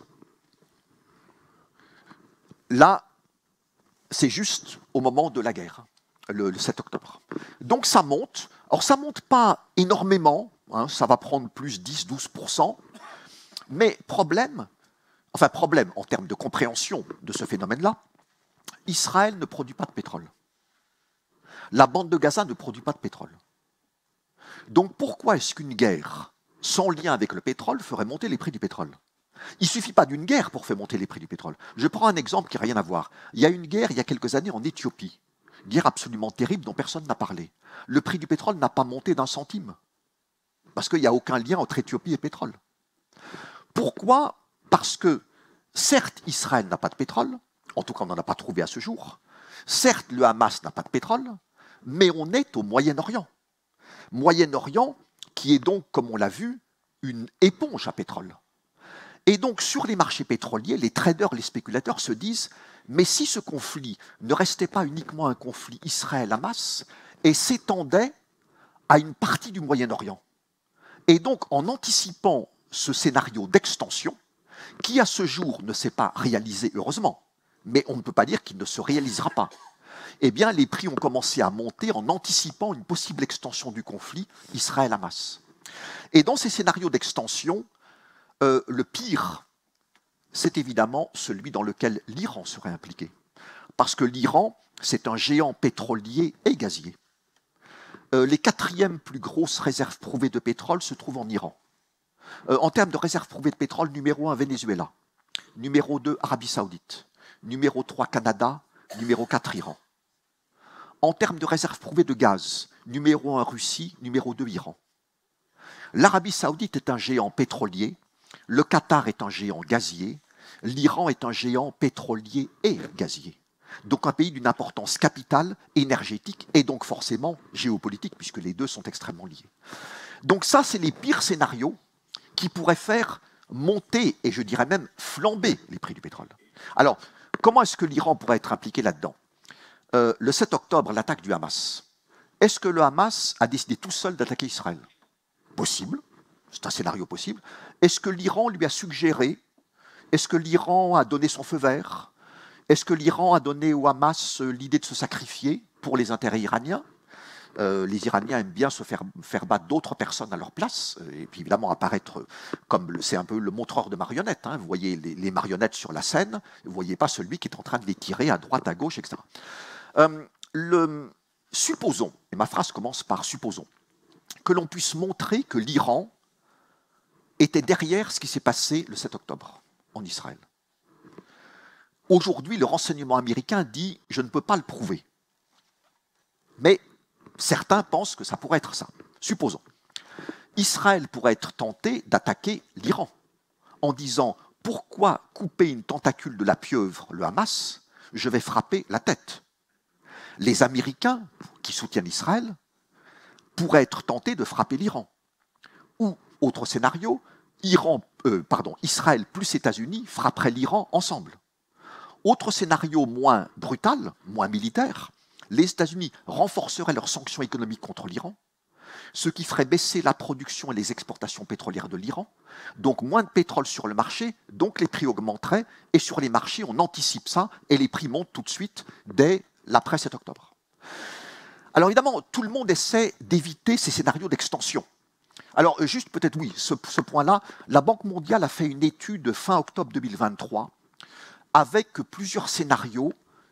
là, c'est juste au moment de la guerre, le, le sept octobre. Donc ça monte. Alors ça ne monte pas énormément, hein, ça va prendre plus dix à douze pour cent. Mais problème, enfin problème en termes de compréhension de ce phénomène-là, Israël ne produit pas de pétrole. La bande de Gaza ne produit pas de pétrole. Donc pourquoi est-ce qu'une guerre sans lien avec le pétrole ferait monter les prix du pétrole? Il ne suffit pas d'une guerre pour faire monter les prix du pétrole. Je prends un exemple qui n'a rien à voir. Il y a une guerre il y a quelques années en Éthiopie, guerre absolument terrible dont personne n'a parlé. Le prix du pétrole n'a pas monté d'un centime, parce qu'il n'y a aucun lien entre Éthiopie et pétrole. Pourquoi? Parce que, certes, Israël n'a pas de pétrole, en tout cas on n'en a pas trouvé à ce jour, certes, le Hamas n'a pas de pétrole, mais on est au Moyen-Orient. Moyen-Orient qui est donc, comme on l'a vu, une éponge à pétrole. Et donc, sur les marchés pétroliers, les traders, les spéculateurs se disent « mais si ce conflit ne restait pas uniquement un conflit Israël-Hamas et s'étendait à une partie du Moyen-Orient ». Et donc, en anticipant ce scénario d'extension, qui à ce jour ne s'est pas réalisé, heureusement, mais on ne peut pas dire qu'il ne se réalisera pas, eh bien, les prix ont commencé à monter en anticipant une possible extension du conflit Israël-Hamas. Et dans ces scénarios d'extension, euh, le pire, c'est évidemment celui dans lequel l'Iran serait impliqué. Parce que l'Iran, c'est un géant pétrolier et gazier. Euh, les quatrièmes plus grosses réserves prouvées de pétrole se trouvent en Iran. Euh, en termes de réserves prouvées de pétrole, numéro un, Venezuela. Numéro deux, Arabie Saoudite. Numéro trois, Canada. Numéro quatre, Iran. En termes de réserves prouvées de gaz, numéro un, Russie. Numéro deux, Iran. L'Arabie Saoudite est un géant pétrolier. Le Qatar est un géant gazier. L'Iran est un géant pétrolier et gazier. Donc un pays d'une importance capitale, énergétique et donc forcément géopolitique, puisque les deux sont extrêmement liés. Donc ça, c'est les pires scénarios qui pourraient faire monter, et je dirais même flamber, les prix du pétrole. Alors, comment est-ce que l'Iran pourrait être impliqué là-dedans? euh, Le sept octobre, l'attaque du Hamas. Est-ce que le Hamas a décidé tout seul d'attaquer Israël? Possible, c'est un scénario possible. Est-ce que l'Iran lui a suggéré? Est-ce que l'Iran a donné son feu vert? Est-ce que l'Iran a donné au Hamas l'idée de se sacrifier pour les intérêts iraniens? Euh, les Iraniens aiment bien se faire, faire battre d'autres personnes à leur place, et puis évidemment apparaître comme, c'est un peu le montreur de marionnettes. Hein. Vous voyez les, les marionnettes sur la scène, vous ne voyez pas celui qui est en train de les tirer à droite, à gauche, et cetera. Euh, le, supposons, et ma phrase commence par supposons, que l'on puisse montrer que l'Iran était derrière ce qui s'est passé le sept octobre en Israël. Aujourd'hui, le renseignement américain dit « je ne peux pas le prouver ». Mais certains pensent que ça pourrait être ça. Supposons. Israël pourrait être tenté d'attaquer l'Iran en disant « pourquoi couper une tentacule de la pieuvre, le Hamas, je vais frapper la tête ». Les Américains, qui soutiennent Israël, pourrait être tenté de frapper l'Iran. Ou, autre scénario, Iran, euh, pardon, Israël plus États-Unis frapperaient l'Iran ensemble. Autre scénario moins brutal, moins militaire, les États-Unis renforceraient leurs sanctions économiques contre l'Iran, ce qui ferait baisser la production et les exportations pétrolières de l'Iran, donc moins de pétrole sur le marché, donc les prix augmenteraient, et sur les marchés, on anticipe ça, et les prix montent tout de suite dès l'après sept octobre. Alors évidemment, tout le monde essaie d'éviter ces scénarios d'extension. Alors juste peut-être oui, ce, ce point-là, la Banque mondiale a fait une étude fin octobre deux mille vingt-trois avec plusieurs scénarios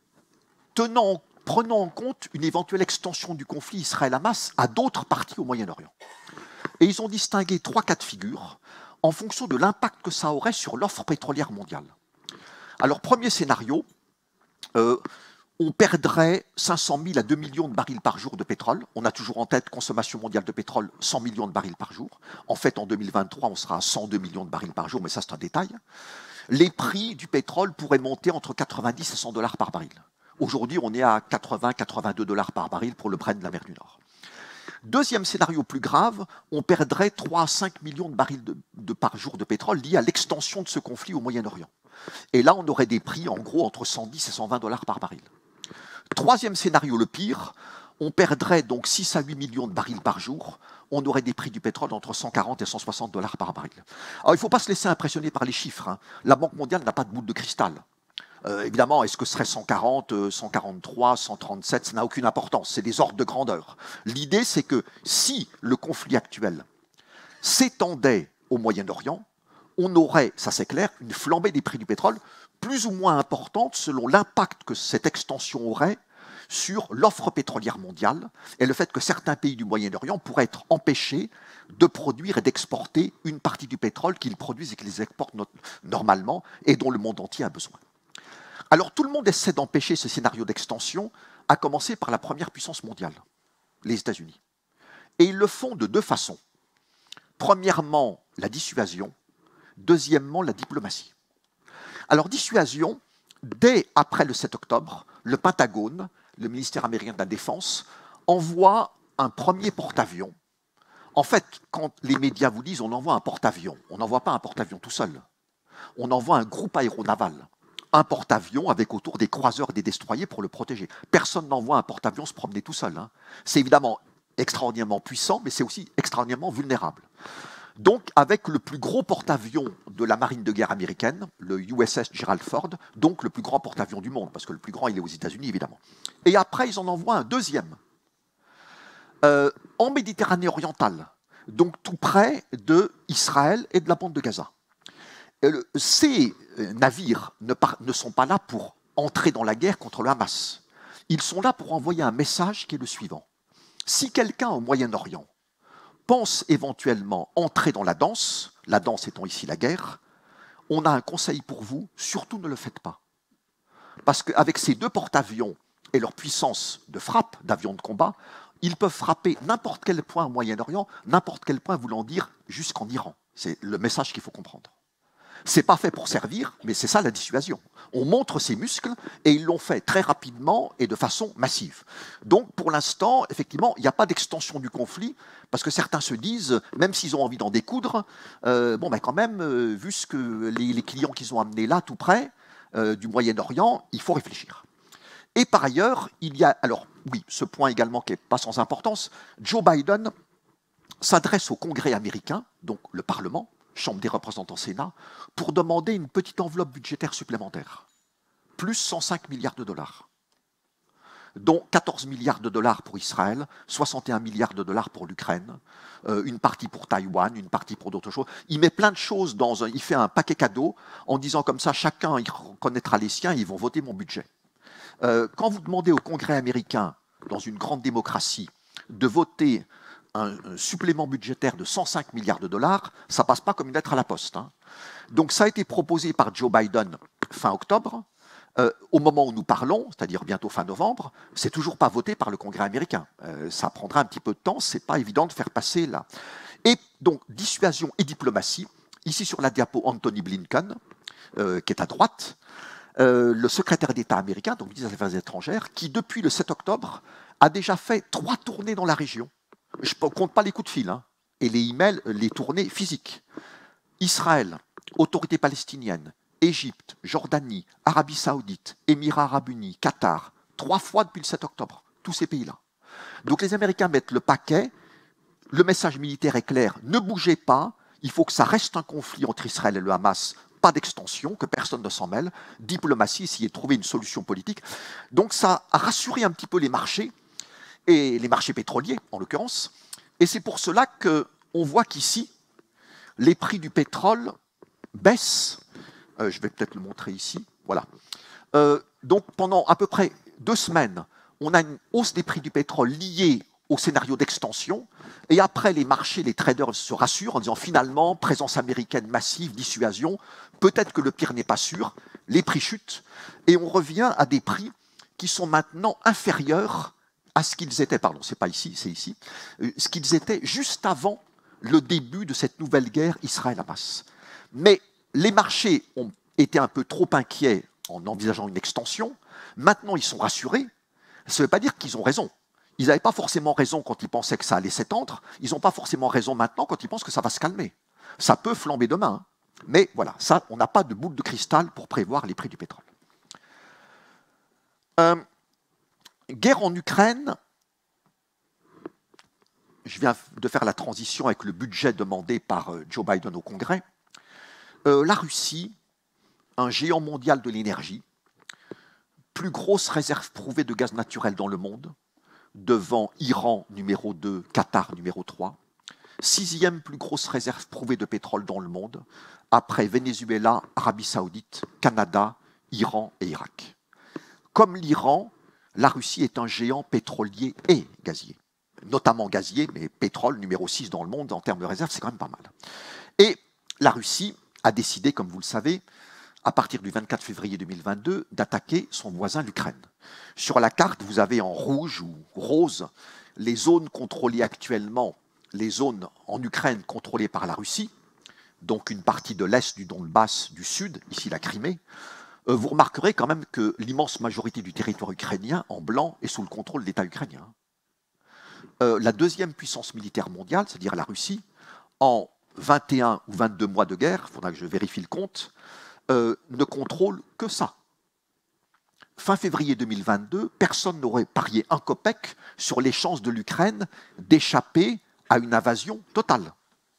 tenant, prenant en compte une éventuelle extension du conflit Israël-Hamas à d'autres parties au Moyen-Orient. Et ils ont distingué trois cas de figure en fonction de l'impact que ça aurait sur l'offre pétrolière mondiale. Alors premier scénario, euh, on perdrait cinq cent mille à deux millions de barils par jour de pétrole. On a toujours en tête consommation mondiale de pétrole, cent millions de barils par jour. En fait, en deux mille vingt-trois, on sera à cent deux millions de barils par jour, mais ça, c'est un détail. Les prix du pétrole pourraient monter entre quatre-vingt-dix et cent dollars par baril. Aujourd'hui, on est à quatre-vingts à quatre-vingt-deux dollars par baril pour le Brent de la mer du Nord. Deuxième scénario plus grave, on perdrait trois à cinq millions de barils de, de par jour de pétrole liés à l'extension de ce conflit au Moyen-Orient. Et là, on aurait des prix en gros entre cent dix et cent vingt dollars par baril. Troisième scénario, le pire, on perdrait donc six à huit millions de barils par jour. On aurait des prix du pétrole entre cent quarante et cent soixante dollars par baril. Alors, il ne faut pas se laisser impressionner par les chiffres. Hein. La Banque mondiale n'a pas de boule de cristal. Euh, évidemment, est-ce que ce serait cent quarante, cent quarante-trois, cent trente-sept? Ça n'a aucune importance. C'est des ordres de grandeur. L'idée, c'est que si le conflit actuel s'étendait au Moyen-Orient, on aurait, ça c'est clair, une flambée des prix du pétrole plus ou moins importante selon l'impact que cette extension aurait sur l'offre pétrolière mondiale et le fait que certains pays du Moyen-Orient pourraient être empêchés de produire et d'exporter une partie du pétrole qu'ils produisent et qu'ils exportent normalement et dont le monde entier a besoin. Alors tout le monde essaie d'empêcher ce scénario d'extension, à commencer par la première puissance mondiale, les États-Unis. Et ils le font de deux façons. Premièrement, la dissuasion. Deuxièmement, la diplomatie. Alors, dissuasion, dès après le sept octobre, le Pentagone, le ministère américain de la Défense, envoie un premier porte-avions. En fait, quand les médias vous disent on envoie un porte-avions, on n'envoie pas un porte-avions tout seul. On envoie un groupe aéronaval, un porte-avions avec autour des croiseurs et des destroyers pour le protéger. Personne n'envoie un porte-avions se promener tout seul. Hein. C'est évidemment extraordinairement puissant, mais c'est aussi extraordinairement vulnérable. Donc, avec le plus gros porte-avions de la marine de guerre américaine, le U S S Gerald Ford, donc le plus grand porte-avions du monde, parce que le plus grand, il est aux États-Unis, évidemment. Et après, ils en envoient un deuxième, euh, en Méditerranée orientale, donc tout près d'Israël et de la bande de Gaza. Et le, ces navires ne, par, ne sont pas là pour entrer dans la guerre contre le Hamas. Ils sont là pour envoyer un message qui est le suivant. Si quelqu'un au Moyen-Orient pense éventuellement entrer dans la danse, la danse étant ici la guerre, on a un conseil pour vous, surtout ne le faites pas. Parce qu'avec ces deux porte-avions et leur puissance de frappe d'avions de combat, ils peuvent frapper n'importe quel point au Moyen-Orient, n'importe quel point voulant dire jusqu'en Iran. C'est le message qu'il faut comprendre. C'est pas fait pour servir, mais c'est ça la dissuasion. On montre ses muscles et ils l'ont fait très rapidement et de façon massive. Donc pour l'instant, effectivement, il n'y a pas d'extension du conflit parce que certains se disent, même s'ils ont envie d'en découdre, euh, bon ben quand même, euh, vu ce que les, les clients qu'ils ont amenés là, tout près euh, du Moyen-Orient, il faut réfléchir. Et par ailleurs, il y a, alors oui, ce point également qui n'est pas sans importance, Joe Biden s'adresse au Congrès américain, donc le Parlement, Chambre des représentants Sénat, pour demander une petite enveloppe budgétaire supplémentaire, plus cent cinq milliards de dollars, dont quatorze milliards de dollars pour Israël, soixante et un milliards de dollars pour l'Ukraine, euh, une partie pour Taïwan, une partie pour d'autres choses. Il met plein de choses dans un, il fait un paquet cadeau en disant comme ça, chacun il reconnaîtra les siens et ils vont voter mon budget. Euh, quand vous demandez au Congrès américain, dans une grande démocratie, de voter un, un supplément budgétaire de cent cinq milliards de dollars, ça ne passe pas comme une lettre à la poste. Hein. Donc ça a été proposé par Joe Biden fin octobre. Euh, au moment où nous parlons, c'est-à-dire bientôt fin novembre, c'est toujours pas voté par le Congrès américain. Euh, ça prendra un petit peu de temps, c'est pas évident de faire passer là. Et donc, dissuasion et diplomatie. Ici sur la diapo, Anthony Blinken, euh, qui est à droite, euh, le secrétaire d'État américain, donc ministre des Affaires étrangères, qui depuis le sept octobre a déjà fait trois tournées dans la région je ne compte pas les coups de fil, hein, et les emails, les tournées physiques. Israël, autorité palestinienne, Égypte, Jordanie, Arabie Saoudite, Émirats Arabes Unis, Qatar, trois fois depuis le sept octobre, tous ces pays-là. Donc les Américains mettent le paquet, le message militaire est clair, ne bougez pas, il faut que ça reste un conflit entre Israël et le Hamas, pas d'extension, que personne ne s'en mêle, diplomatie, essayer de trouver une solution politique. Donc ça a rassuré un petit peu les marchés, et les marchés pétroliers en l'occurrence, et c'est pour cela qu'on voit qu'ici, les prix du pétrole baissent. Euh, je vais peut-être le montrer ici. Voilà. Euh, donc pendant à peu près deux semaines, on a une hausse des prix du pétrole liée au scénario d'extension. Et après, les marchés, les traders se rassurent en disant finalement, présence américaine massive, dissuasion, peut-être que le pire n'est pas sûr, les prix chutent. Et on revient à des prix qui sont maintenant inférieurs à ce qu'ils étaient, pardon, c'est pas ici, c'est ici, ce qu'ils étaient juste avant le début de cette nouvelle guerre Israël-Hamas. Mais les marchés ont été un peu trop inquiets en envisageant une extension. Maintenant, ils sont rassurés. Ça ne veut pas dire qu'ils ont raison. Ils n'avaient pas forcément raison quand ils pensaient que ça allait s'étendre. Ils n'ont pas forcément raison maintenant quand ils pensent que ça va se calmer. Ça peut flamber demain. Hein. Mais voilà, ça, on n'a pas de boule de cristal pour prévoir les prix du pétrole. Euh, guerre en Ukraine. Je viens de faire la transition avec le budget demandé par Joe Biden au Congrès. Euh, la Russie, un géant mondial de l'énergie, plus grosse réserve prouvée de gaz naturel dans le monde, devant Iran numéro deux, Qatar numéro trois, sixième plus grosse réserve prouvée de pétrole dans le monde, après Venezuela, Arabie Saoudite, Canada, Iran et Irak. Comme l'Iran, la Russie est un géant pétrolier et gazier. Notamment gazier, mais pétrole numéro six dans le monde en termes de réserve, c'est quand même pas mal. Et la Russie a décidé, comme vous le savez, à partir du vingt-quatre février deux mille vingt-deux, d'attaquer son voisin l'Ukraine. Sur la carte, vous avez en rouge ou rose les zones contrôlées actuellement, les zones en Ukraine contrôlées par la Russie, donc une partie de l'Est du Donbass, du Sud, ici la Crimée. Euh, vous remarquerez quand même que l'immense majorité du territoire ukrainien, en blanc, est sous le contrôle de l'État ukrainien. Euh, la deuxième puissance militaire mondiale, c'est-à-dire la Russie, en vingt et un ou vingt-deux mois de guerre, il faudra que je vérifie le compte, euh, ne contrôle que ça. Fin février deux mille vingt-deux, personne n'aurait parié un copec sur les chances de l'Ukraine d'échapper à une invasion totale.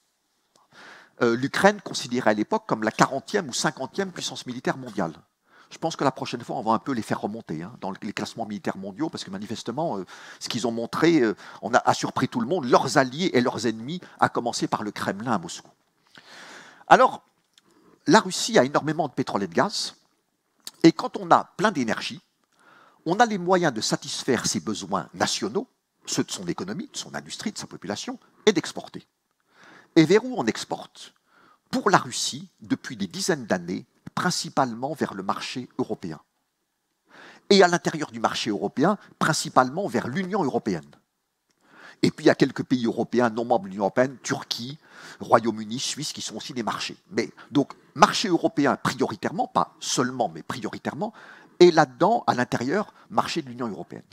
Euh, L'Ukraine considérée à l'époque comme la quarantième ou cinquantième puissance militaire mondiale. Je pense que la prochaine fois, on va un peu les faire remonter hein, dans les classements militaires mondiaux, parce que manifestement, euh, ce qu'ils ont montré euh, on a, a surpris tout le monde, leurs alliés et leurs ennemis, à commencer par le Kremlin à Moscou. Alors, la Russie a énormément de pétrole et de gaz, et quand on a plein d'énergie, on a les moyens de satisfaire ses besoins nationaux, ceux de son économie, de son industrie, de sa population, et d'exporter. Et vers où on exporte? Pour la Russie, depuis des dizaines d'années, principalement vers le marché européen. Et à l'intérieur du marché européen, principalement vers l'Union européenne. Et puis il y a quelques pays européens non membres de l'Union européenne, Turquie, Royaume-Uni, Suisse, qui sont aussi des marchés. Mais donc, marché européen prioritairement, pas seulement, mais prioritairement, et là-dedans, à l'intérieur, marché de l'Union européenne.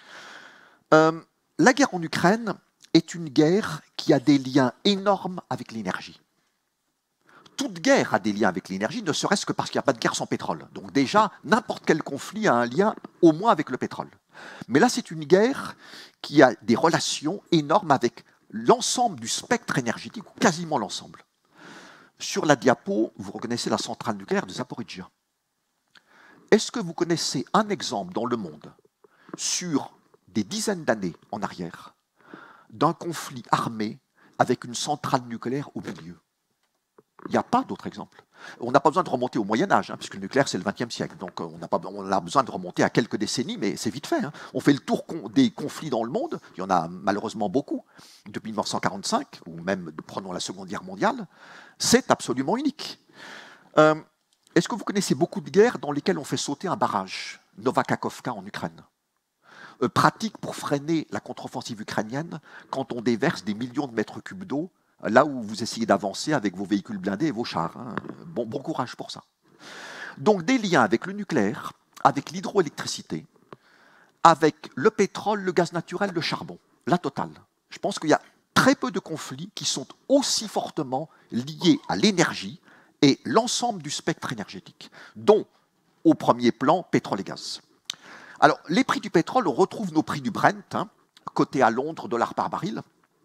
Euh, la guerre en Ukraine est une guerre qui a des liens énormes avec l'énergie. Toute guerre a des liens avec l'énergie, ne serait-ce que parce qu'il n'y a pas de guerre sans pétrole. Donc déjà, n'importe quel conflit a un lien au moins avec le pétrole. Mais là, c'est une guerre qui a des relations énormes avec l'ensemble du spectre énergétique, ou quasiment l'ensemble. Sur la diapo, vous reconnaissez la centrale nucléaire de Zaporizhzhia. Est-ce que vous connaissez un exemple dans le monde, sur des dizaines d'années en arrière, d'un conflit armé avec une centrale nucléaire au milieu? Il n'y a pas d'autre exemple. On n'a pas besoin de remonter au Moyen-Âge, hein, puisque le nucléaire, c'est le vingtième siècle. Donc, on, n'a pas, on a besoin de remonter à quelques décennies, mais c'est vite fait. Hein. On fait le tour des conflits dans le monde. Il y en a malheureusement beaucoup, depuis mille neuf cent quarante-cinq, ou même, prenons la Seconde Guerre mondiale. C'est absolument unique. Euh, Est-ce que vous connaissez beaucoup de guerres dans lesquelles on fait sauter un barrage, Novakakhovka en Ukraine? euh, Pratique pour freiner la contre-offensive ukrainienne quand on déverse des millions de mètres cubes d'eau là où vous essayez d'avancer avec vos véhicules blindés et vos chars. Hein. Bon, bon courage pour ça. Donc des liens avec le nucléaire, avec l'hydroélectricité, avec le pétrole, le gaz naturel, le charbon, la totale. Je pense qu'il y a très peu de conflits qui sont aussi fortement liés à l'énergie et l'ensemble du spectre énergétique, dont, au premier plan, pétrole et gaz. Alors, les prix du pétrole, on retrouve nos prix du Brent, hein, coté à Londres, dollars par baril.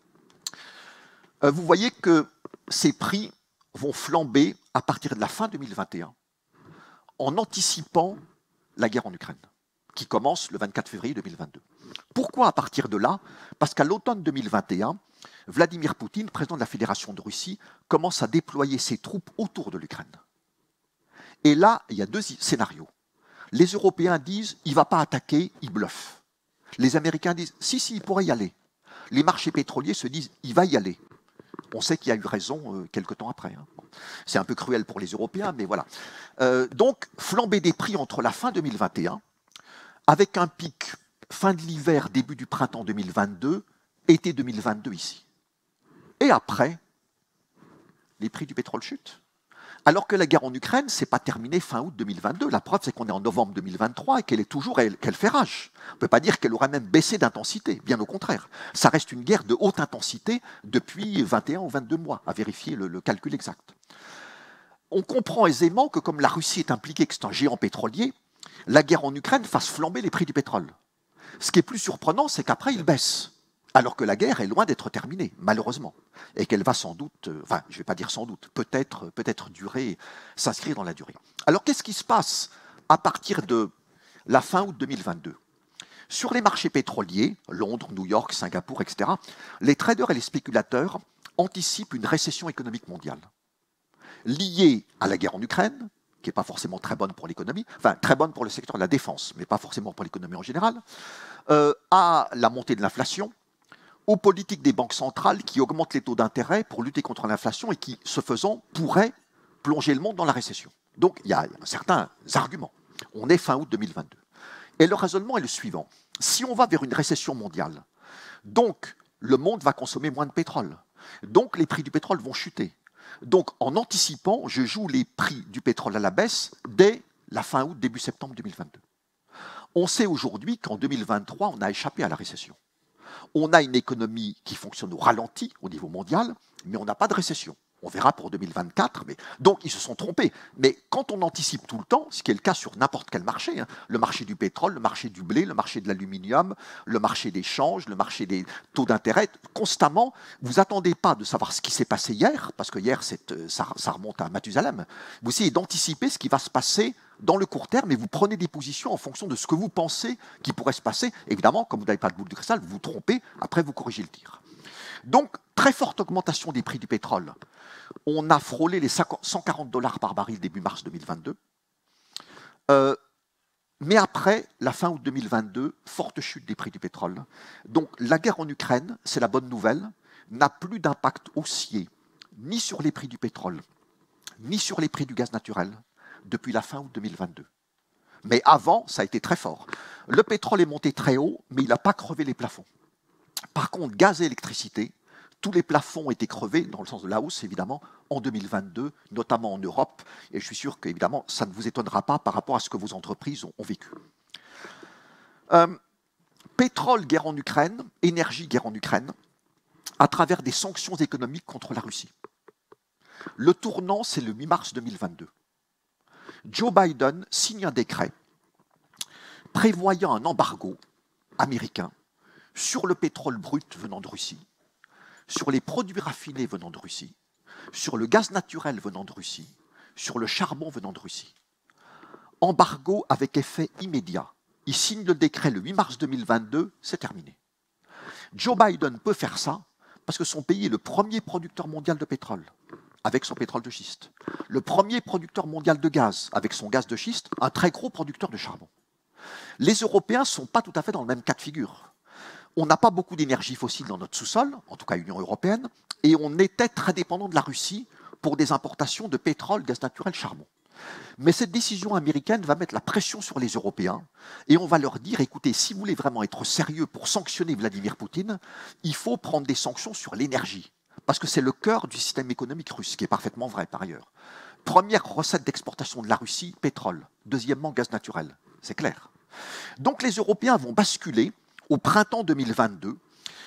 Euh, vous voyez que ces prix vont flamber à partir de la fin deux mille vingt et un, en anticipant la guerre en Ukraine, qui commence le vingt-quatre février deux mille vingt-deux. Pourquoi à partir de là? Parce qu'à l'automne deux mille vingt et un, Vladimir Poutine, président de la Fédération de Russie, commence à déployer ses troupes autour de l'Ukraine. Et là, il y a deux scénarios. Les Européens disent « il ne va pas attaquer, il bluffe ». Les Américains disent « si, si, il pourrait y aller ». Les marchés pétroliers se disent « il va y aller ». On sait qu'il y a eu raison euh, quelque temps après. Hein. C'est un peu cruel pour les Européens, mais voilà. Euh, donc, flambée des prix entre la fin deux mille vingt et un, avec un pic fin de l'hiver, début du printemps deux mille vingt-deux, été deux mille vingt-deux ici. Et après, les prix du pétrole chutent. Alors que la guerre en Ukraine, ce n'est pas terminé fin août deux mille vingt-deux. La preuve, c'est qu'on est en novembre deux mille vingt-trois et qu'elle est toujours, qu'elle fait rage. On ne peut pas dire qu'elle aurait même baissé d'intensité, bien au contraire. Ça reste une guerre de haute intensité depuis vingt et un ou vingt-deux mois, à vérifier le, le calcul exact. On comprend aisément que comme la Russie est impliquée, que c'est un géant pétrolier, la guerre en Ukraine fasse flamber les prix du pétrole. Ce qui est plus surprenant, c'est qu'après, il baisse. Alors que la guerre est loin d'être terminée, malheureusement, et qu'elle va sans doute, euh, enfin, je ne vais pas dire sans doute, peut-être peut-être durer, s'inscrire dans la durée. Alors, qu'est-ce qui se passe à partir de la fin août deux mille vingt-deux? Sur les marchés pétroliers, Londres, New York, Singapour, et cetera, les traders et les spéculateurs anticipent une récession économique mondiale, liée à la guerre en Ukraine, qui n'est pas forcément très bonne pour l'économie, enfin, très bonne pour le secteur de la défense, mais pas forcément pour l'économie en général, euh, à la montée de l'inflation, aux politiques des banques centrales qui augmentent les taux d'intérêt pour lutter contre l'inflation et qui, ce faisant, pourraient plonger le monde dans la récession. Donc, il y a certains arguments. On est fin août deux mille vingt-deux. Et le raisonnement est le suivant. Si on va vers une récession mondiale, donc le monde va consommer moins de pétrole. Donc, les prix du pétrole vont chuter. Donc, en anticipant, je joue les prix du pétrole à la baisse dès la fin août, début septembre deux mille vingt-deux. On sait aujourd'hui qu'en deux mille vingt-trois, on a échappé à la récession. On a une économie qui fonctionne au ralenti au niveau mondial, mais on n'a pas de récession. On verra pour deux mille vingt-quatre. Mais... Donc, ils se sont trompés. Mais quand on anticipe tout le temps, ce qui est le cas sur n'importe quel marché, hein, le marché du pétrole, le marché du blé, le marché de l'aluminium, le marché des changes, le marché des taux d'intérêt, constamment, vous n'attendez pas de savoir ce qui s'est passé hier, parce que hier, ça, ça remonte à Mathusalem. Vous essayez d'anticiper ce qui va se passer dans le court terme et vous prenez des positions en fonction de ce que vous pensez qui pourrait se passer. Évidemment, comme vous n'avez pas de boule de cristal, vous vous trompez, après vous corrigez le tir. Donc, très forte augmentation des prix du pétrole. On a frôlé les cent quarante dollars par baril début mars deux mille vingt-deux. Euh, mais après, la fin août deux mille vingt-deux, forte chute des prix du pétrole. Donc, la guerre en Ukraine, c'est la bonne nouvelle, n'a plus d'impact haussier ni sur les prix du pétrole, ni sur les prix du gaz naturel, depuis la fin août deux mille vingt-deux. Mais avant, ça a été très fort. Le pétrole est monté très haut, mais il n'a pas crevé les plafonds. Par contre, gaz et électricité, tous les plafonds ont été crevés, dans le sens de la hausse évidemment, en deux mille vingt-deux, notamment en Europe. Et je suis sûr qu'évidemment, ça ne vous étonnera pas par rapport à ce que vos entreprises ont, ont vécu. Euh, pétrole, guerre en Ukraine, énergie, guerre en Ukraine, à travers des sanctions économiques contre la Russie. Le tournant, c'est le mi mars deux mille vingt-deux. Joe Biden signe un décret prévoyant un embargo américain sur le pétrole brut venant de Russie, sur les produits raffinés venant de Russie, sur le gaz naturel venant de Russie, sur le charbon venant de Russie. Embargo avec effet immédiat. Il signe le décret le huit mars deux mille vingt-deux, c'est terminé. Joe Biden peut faire ça parce que son pays est le premier producteur mondial de pétrole, avec son pétrole de schiste. Le premier producteur mondial de gaz, avec son gaz de schiste, un très gros producteur de charbon. Les Européens ne sont pas tout à fait dans le même cas de figure. On n'a pas beaucoup d'énergie fossile dans notre sous-sol, en tout cas l'Union européenne, et on était très dépendant de la Russie pour des importations de pétrole, gaz naturel, charbon. Mais cette décision américaine va mettre la pression sur les Européens et on va leur dire, écoutez, si vous voulez vraiment être sérieux pour sanctionner Vladimir Poutine, il faut prendre des sanctions sur l'énergie, parce que c'est le cœur du système économique russe, ce qui est parfaitement vrai par ailleurs. Première recette d'exportation de la Russie, pétrole. Deuxièmement, gaz naturel. C'est clair. Donc les Européens vont basculer au printemps deux mille vingt-deux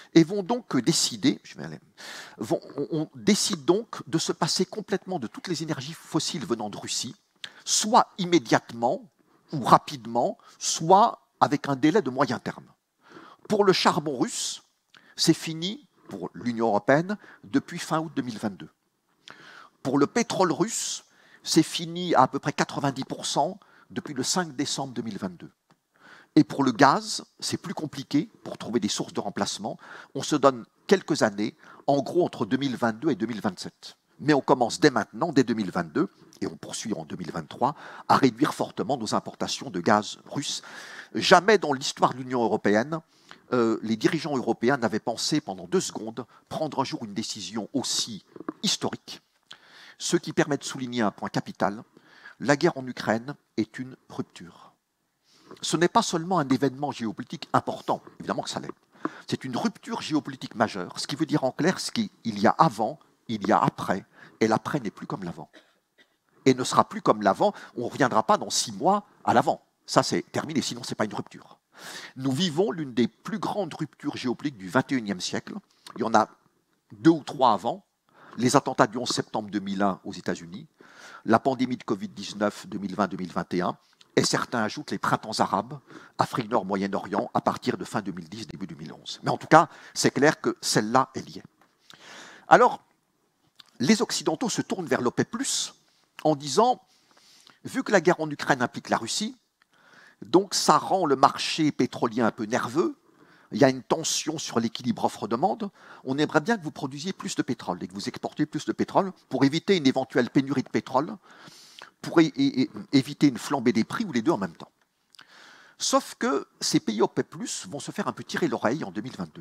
et vont donc décider, je vais aller, vont, on, on décide donc de se passer complètement de toutes les énergies fossiles venant de Russie, soit immédiatement ou rapidement, soit avec un délai de moyen terme. Pour le charbon russe, c'est fini pour l'Union européenne depuis fin août deux mille vingt-deux. Pour le pétrole russe, c'est fini à à peu près quatre-vingt-dix pour cent depuis le cinq décembre deux mille vingt-deux. Et pour le gaz, c'est plus compliqué pour trouver des sources de remplacement. On se donne quelques années, en gros entre deux mille vingt-deux et deux mille vingt-sept. Mais on commence dès maintenant, dès deux mille vingt-deux, et on poursuit en deux mille vingt-trois, à réduire fortement nos importations de gaz russe. Jamais dans l'histoire de l'Union européenne, euh, les dirigeants européens n'avaient pensé pendant deux secondes prendre un jour une décision aussi historique, ce qui permet de souligner un point capital. La guerre en Ukraine est une rupture. Ce n'est pas seulement un événement géopolitique important, évidemment que ça l'est. C'est une rupture géopolitique majeure, ce qui veut dire en clair ce qu'il y a avant, il y a après, et l'après n'est plus comme l'avant. Et ne sera plus comme l'avant, on ne reviendra pas dans six mois à l'avant. Ça, c'est terminé, sinon ce n'est pas une rupture. Nous vivons l'une des plus grandes ruptures géopolitiques du vingt et unième siècle. Il y en a deux ou trois avant. Les attentats du onze septembre deux mille un aux États-Unis, la pandémie de Covid dix-neuf deux mille vingt deux mille vingt et un, et certains ajoutent les printemps arabes, Afrique Nord, Moyen-Orient, à partir de fin deux mille dix, début deux mille onze. Mais en tout cas, c'est clair que celle-là est liée. Alors, les Occidentaux se tournent vers l'OPEP plus, en disant, vu que la guerre en Ukraine implique la Russie, donc ça rend le marché pétrolier un peu nerveux, il y a une tension sur l'équilibre offre-demande, on aimerait bien que vous produisiez plus de pétrole et que vous exportiez plus de pétrole pour éviter une éventuelle pénurie de pétrole, pour é é éviter une flambée des prix ou les deux en même temps. Sauf que ces pays OPEP plus, vont se faire un peu tirer l'oreille en deux mille vingt-deux.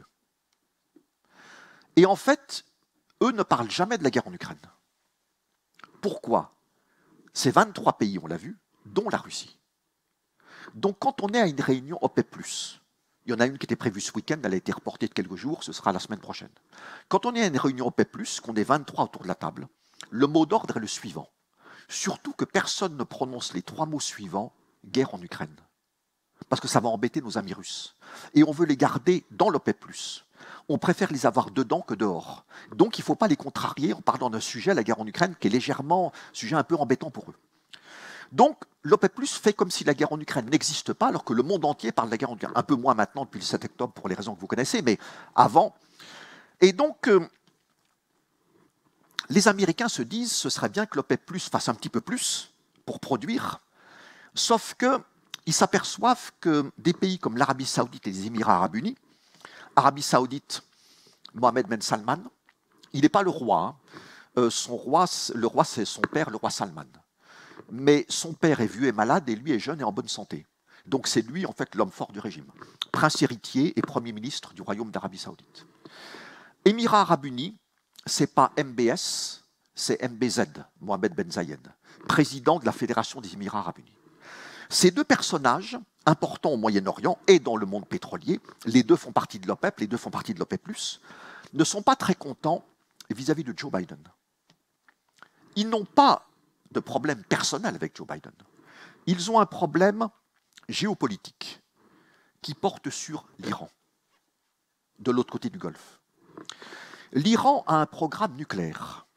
Et en fait, eux ne parlent jamais de la guerre en Ukraine. Pourquoi? C'est vingt-trois pays, on l'a vu, dont la Russie. Donc quand on est à une réunion OPEP plus, il y en a une qui était prévue ce week-end, elle a été reportée de quelques jours, ce sera la semaine prochaine. Quand on est à une réunion OPEP plus, qu'on est vingt-trois autour de la table, le mot d'ordre est le suivant. Surtout que personne ne prononce les trois mots suivants, guerre en Ukraine. Parce que ça va embêter nos amis russes. Et on veut les garder dans l'OPEP plus. On préfère les avoir dedans que dehors. Donc il ne faut pas les contrarier en parlant d'un sujet, la guerre en Ukraine, qui est légèrement, sujet un peu embêtant pour eux. Donc l'OPEP plus fait comme si la guerre en Ukraine n'existe pas, alors que le monde entier parle de la guerre en Ukraine. Un peu moins maintenant depuis le sept octobre, pour les raisons que vous connaissez, mais avant. Et donc, euh, les Américains se disent, ce serait bien que l'OPEP plus fasse un petit peu plus pour produire, sauf qu'ils s'aperçoivent que des pays comme l'Arabie Saoudite et les Émirats Arabes Unis, Arabie Saoudite, Mohammed Ben Salman, il n'est pas le roi, hein. euh, son roi, le roi c'est son père, le roi Salman. Mais son père est vieux et malade et lui est jeune et en bonne santé. Donc c'est lui en fait l'homme fort du régime. Prince héritier et Premier ministre du royaume d'Arabie Saoudite. Émirats Arabes Unis, c'est pas M B S, c'est M B Z, Mohammed Ben Zayed, président de la Fédération des Émirats Arabes Unis. Ces deux personnages, importants au Moyen-Orient et dans le monde pétrolier, les deux font partie de l'OPEP, les deux font partie de l'OPEP plus, ne sont pas très contents vis-à-vis de Joe Biden. Ils n'ont pas de problème personnel avec Joe Biden. Ils ont un problème géopolitique qui porte sur l'Iran, de l'autre côté du Golfe. L'Iran a un programme nucléaire.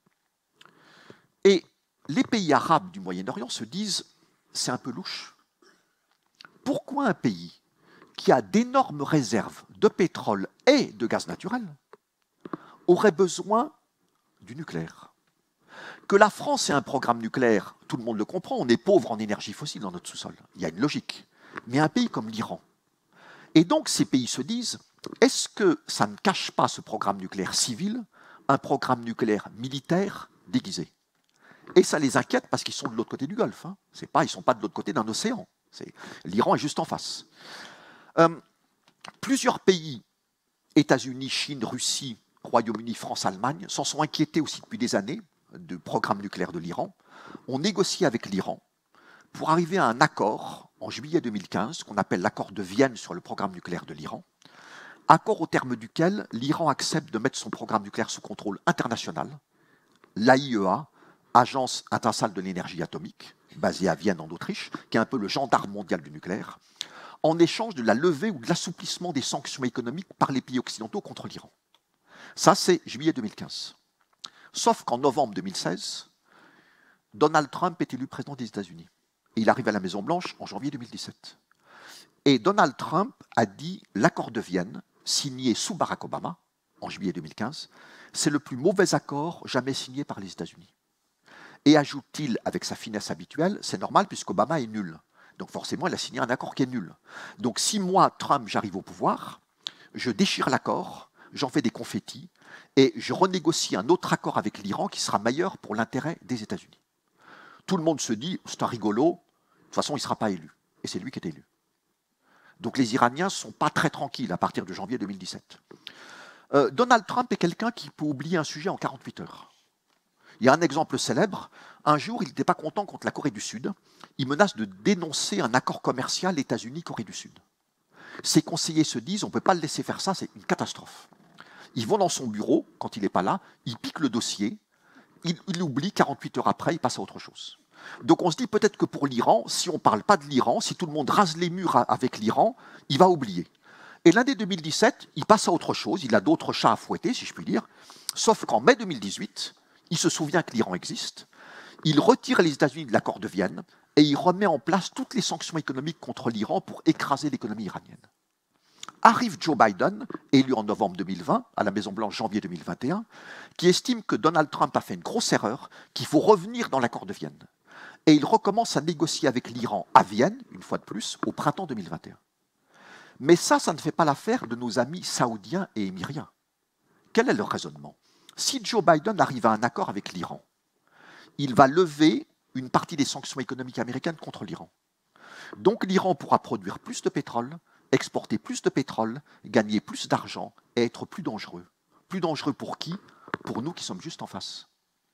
Et les pays arabes du Moyen-Orient se disent, c'est un peu louche. Pourquoi un pays qui a d'énormes réserves de pétrole et de gaz naturel aurait besoin du nucléaire? Que la France ait un programme nucléaire, tout le monde le comprend, on est pauvre en énergie fossile dans notre sous-sol. Il y a une logique. Mais un pays comme l'Iran. Et donc ces pays se disent, est-ce que ça ne cache pas ce programme nucléaire civil, un programme nucléaire militaire déguisé? Et ça les inquiète parce qu'ils sont de l'autre côté du Golfe. Hein. C'est pas, ils ne sont pas de l'autre côté d'un océan. L'Iran est juste en face. Euh, plusieurs pays, États-Unis, Chine, Russie, Royaume-Uni, France, Allemagne, s'en sont inquiétés aussi depuis des années du programme nucléaire de l'Iran. On négocie avec l'Iran pour arriver à un accord en juillet deux mille quinze, qu'on appelle l'accord de Vienne sur le programme nucléaire de l'Iran, accord au terme duquel l'Iran accepte de mettre son programme nucléaire sous contrôle international, l'A I E A, Agence internationale de l'énergie atomique, basée à Vienne en Autriche, qui est un peu le gendarme mondial du nucléaire. en échange de la levée ou de l'assouplissement des sanctions économiques par les pays occidentaux contre l'Iran. Ça, c'est juillet deux mille quinze. Sauf qu'en novembre deux mille seize, Donald Trump est élu président des États-Unis. Et il arrive à la Maison-Blanche en janvier deux mille dix-sept. Et Donald Trump a dit l'accord de Vienne, signé sous Barack Obama, en juillet deux mille quinze, c'est le plus mauvais accord jamais signé par les États-Unis. Et ajoute-t-il avec sa finesse habituelle, c'est normal puisqu'Obama est nul. Donc forcément, il a signé un accord qui est nul. Donc si moi, Trump, j'arrive au pouvoir, je déchire l'accord, j'en fais des confettis, et je renégocie un autre accord avec l'Iran qui sera meilleur pour l'intérêt des États-Unis. Tout le monde se dit, c'est un rigolo, de toute façon, il ne sera pas élu. Et c'est lui qui est élu. Donc les Iraniens ne sont pas très tranquilles à partir de janvier deux mille dix-sept. Euh, Donald Trump est quelqu'un qui peut oublier un sujet en quarante-huit heures. Il y a un exemple célèbre. Un jour, il n'était pas content contre la Corée du Sud. Il menace de dénoncer un accord commercial États-Unis-Corée du Sud. Ses conseillers se disent, on ne peut pas le laisser faire ça, c'est une catastrophe. Ils vont dans son bureau, quand il n'est pas là, ils piquent le dossier, il, il oublie, quarante-huit heures après, il passe à autre chose. Donc on se dit peut-être que pour l'Iran, si on ne parle pas de l'Iran, si tout le monde rase les murs avec l'Iran, il va oublier. Et l'année deux mille dix-sept, il passe à autre chose, il a d'autres chats à fouetter, si je puis dire, sauf qu'en mai deux mille dix-huit, il se souvient que l'Iran existe, il retire les États-Unis de l'accord de Vienne et il remet en place toutes les sanctions économiques contre l'Iran pour écraser l'économie iranienne. Arrive Joe Biden, élu en novembre deux mille vingt, à la Maison-Blanche janvier deux mille vingt et un, qui estime que Donald Trump a fait une grosse erreur, qu'il faut revenir dans l'accord de Vienne. Et il recommence à négocier avec l'Iran à Vienne, une fois de plus, au printemps deux mille vingt et un. Mais ça, ça ne fait pas l'affaire de nos amis saoudiens et émiriens. Quel est le raisonnement ? Si Joe Biden arrive à un accord avec l'Iran, il va lever une partie des sanctions économiques américaines contre l'Iran. Donc l'Iran pourra produire plus de pétrole, exporter plus de pétrole, gagner plus d'argent et être plus dangereux. Plus dangereux pour qui ? Pour nous qui sommes juste en face.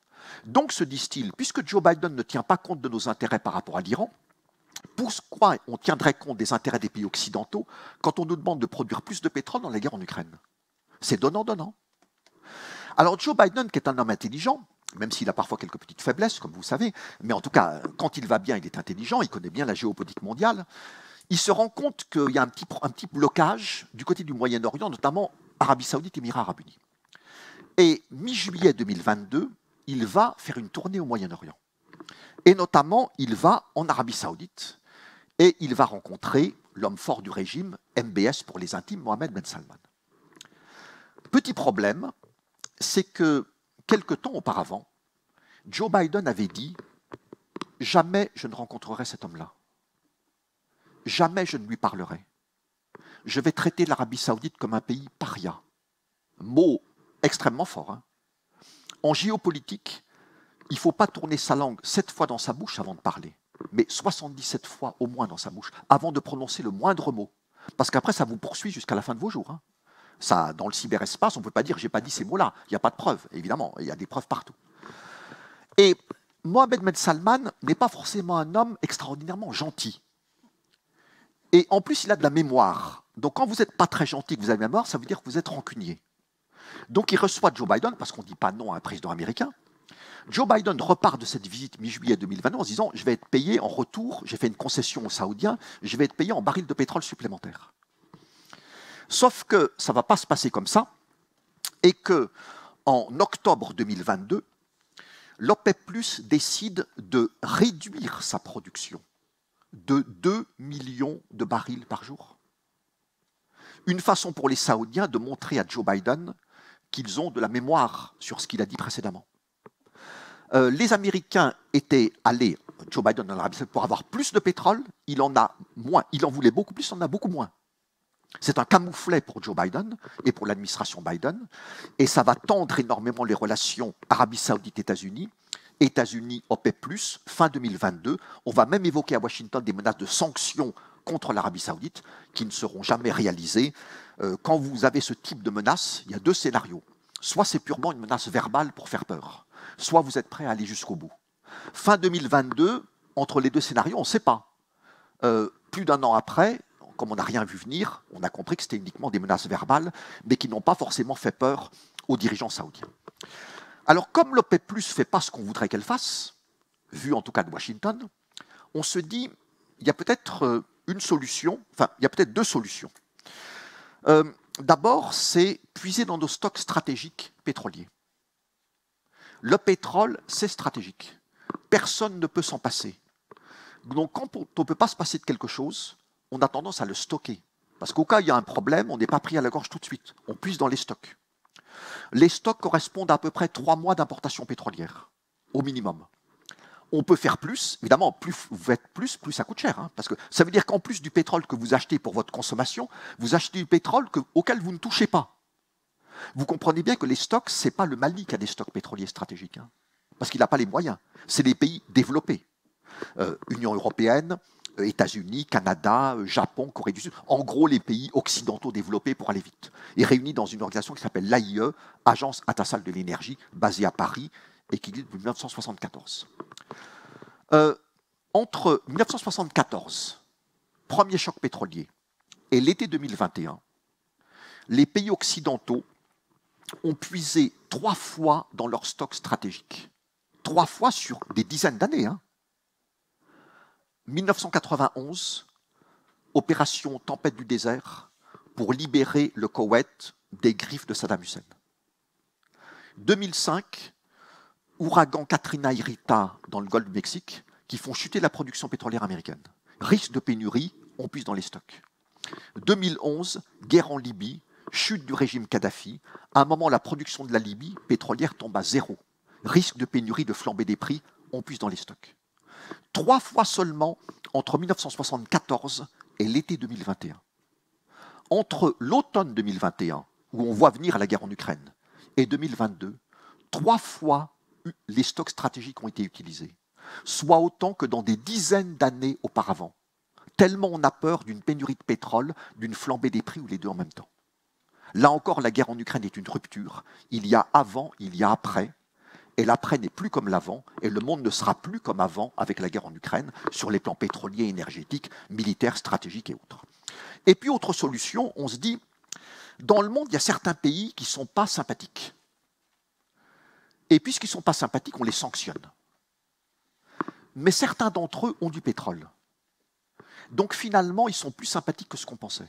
Donc se disent-ils, puisque Joe Biden ne tient pas compte de nos intérêts par rapport à l'Iran, pourquoi on tiendrait compte des intérêts des pays occidentaux quand on nous demande de produire plus de pétrole dans la guerre en Ukraine ? C'est donnant-donnant. Alors Joe Biden, qui est un homme intelligent, même s'il a parfois quelques petites faiblesses, comme vous savez, mais en tout cas, quand il va bien, il est intelligent, il connaît bien la géopolitique mondiale, il se rend compte qu'il y a un petit, un petit blocage du côté du Moyen-Orient, notamment Arabie Saoudite et Émirats Arabes Unis. Et mi-juillet deux mille vingt-deux, il va faire une tournée au Moyen-Orient. Et notamment, il va en Arabie Saoudite et il va rencontrer l'homme fort du régime, M B S pour les intimes, Mohammed Ben Salman. Petit problème, c'est que quelque temps auparavant, Joe Biden avait dit « Jamais je ne rencontrerai cet homme-là. Jamais je ne lui parlerai. Je vais traiter l'Arabie Saoudite comme un pays paria. » Mot extrêmement fort. Hein. En géopolitique, il ne faut pas tourner sa langue sept fois dans sa bouche avant de parler, mais soixante-dix-sept fois au moins dans sa bouche, avant de prononcer le moindre mot. Parce qu'après, ça vous poursuit jusqu'à la fin de vos jours. Hein. Ça, dans le cyberespace, on ne peut pas dire « j'ai pas dit ces mots-là ». Il n'y a pas de preuves, évidemment, il y a des preuves partout. Et Mohammed Ben Salman n'est pas forcément un homme extraordinairement gentil. Et en plus, il a de la mémoire. Donc quand vous n'êtes pas très gentil, que vous avez de la mémoire, ça veut dire que vous êtes rancunier. Donc il reçoit Joe Biden, parce qu'on ne dit pas non à un président américain. Joe Biden repart de cette visite mi-juillet deux mille vingt en se disant « je vais être payé en retour, j'ai fait une concession aux Saoudiens, je vais être payé en barils de pétrole supplémentaires ». Sauf que ça ne va pas se passer comme ça, et qu'en octobre deux mille vingt-deux, l'OPEP plus, décide de réduire sa production de deux millions de barils par jour. Une façon pour les Saoudiens de montrer à Joe Biden qu'ils ont de la mémoire sur ce qu'il a dit précédemment. Euh, les Américains étaient allés, Joe Biden en Arabie Saoudite, pour avoir plus de pétrole, il en a moins. Il en voulait beaucoup plus, il en a beaucoup moins. C'est un camouflet pour Joe Biden et pour l'administration Biden, et ça va tendre énormément les relations Arabie Saoudite-États-Unis, États-Unis, OPEP plus, fin deux mille vingt-deux. On va même évoquer à Washington des menaces de sanctions contre l'Arabie Saoudite qui ne seront jamais réalisées. Euh, quand vous avez ce type de menace, il y a deux scénarios. Soit c'est purement une menace verbale pour faire peur, soit vous êtes prêt à aller jusqu'au bout. Fin deux mille vingt-deux, entre les deux scénarios, on ne sait pas. Euh, plus d'un an après, comme on n'a rien vu venir, on a compris que c'était uniquement des menaces verbales, mais qui n'ont pas forcément fait peur aux dirigeants saoudiens. Alors, comme l'OPEP plus ne fait pas ce qu'on voudrait qu'elle fasse, vu en tout cas de Washington, on se dit, il y a peut-être une solution, enfin, il y a peut-être deux solutions. Euh, D'abord, c'est puiser dans nos stocks stratégiques pétroliers. Le pétrole, c'est stratégique. Personne ne peut s'en passer. Donc, quand on ne peut pas se passer de quelque chose, on a tendance à le stocker. Parce qu'au cas où il y a un problème, on n'est pas pris à la gorge tout de suite. On puise dans les stocks. Les stocks correspondent à à peu près trois mois d'importation pétrolière, au minimum. On peut faire plus, évidemment, plus vous faites plus, plus ça coûte cher. Hein, parce que ça veut dire qu'en plus du pétrole que vous achetez pour votre consommation, vous achetez du pétrole que, auquel vous ne touchez pas. Vous comprenez bien que les stocks, ce n'est pas le Mali qui a des stocks pétroliers stratégiques, hein, parce qu'il n'a pas les moyens. C'est les pays développés. Euh, Union européenne, euh, États-Unis, Canada, euh, Japon, Corée du Sud. En gros, les pays occidentaux développés pour aller vite. Et réunis dans une organisation qui s'appelle l'A I E, Agence internationale de l'énergie, basée à Paris, et qui existe depuis mille neuf cent soixante-quatorze. Euh, entre mille neuf cent soixante-quatorze, premier choc pétrolier, et l'été deux mille vingt et un, les pays occidentaux ont puisé trois fois dans leurs stocks stratégiques. Trois fois sur des dizaines d'années. Hein. mille neuf cent quatre-vingt-onze, opération Tempête du désert pour libérer le Koweït des griffes de Saddam Hussein. deux mille cinq, ouragan Katrina et Rita dans le Golfe du Mexique qui font chuter la production pétrolière américaine. Risque de pénurie, on puise dans les stocks. deux mille onze, guerre en Libye, chute du régime Kadhafi. À un moment, la production de la Libye pétrolière tombe à zéro. Risque de pénurie, de flambée des prix, on puise dans les stocks. Trois fois seulement entre mille neuf cent soixante-quatorze et l'été deux mille vingt et un. Entre l'automne deux mille vingt et un, où on voit venir la guerre en Ukraine, et deux mille vingt-deux, trois fois les stocks stratégiques ont été utilisés, soit autant que dans des dizaines d'années auparavant, tellement on a peur d'une pénurie de pétrole, d'une flambée des prix ou les deux en même temps. Là encore, la guerre en Ukraine est une rupture. Il y a avant, il y a après, et l'après n'est plus comme l'avant, et le monde ne sera plus comme avant avec la guerre en Ukraine, sur les plans pétroliers, énergétiques, militaires, stratégiques et autres. Et puis, autre solution, on se dit, dans le monde, il y a certains pays qui ne sont pas sympathiques. Et puisqu'ils ne sont pas sympathiques, on les sanctionne. Mais certains d'entre eux ont du pétrole. Donc finalement, ils sont plus sympathiques que ce qu'on pensait.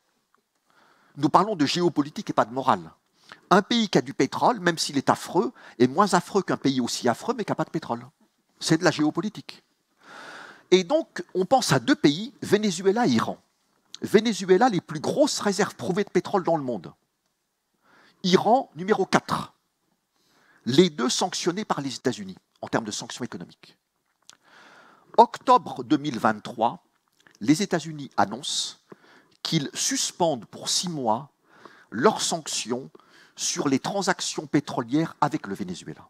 Nous parlons de géopolitique et pas de morale. Un pays qui a du pétrole, même s'il est affreux, est moins affreux qu'un pays aussi affreux, mais qui n'a pas de pétrole. C'est de la géopolitique. Et donc, on pense à deux pays, Venezuela et Iran. Venezuela, les plus grosses réserves prouvées de pétrole dans le monde. Iran, numéro quatre. Les deux sanctionnés par les États-Unis, en termes de sanctions économiques. Octobre deux mille vingt-trois, les États-Unis annoncent qu'ils suspendent pour six mois leurs sanctions sur les transactions pétrolières avec le Venezuela.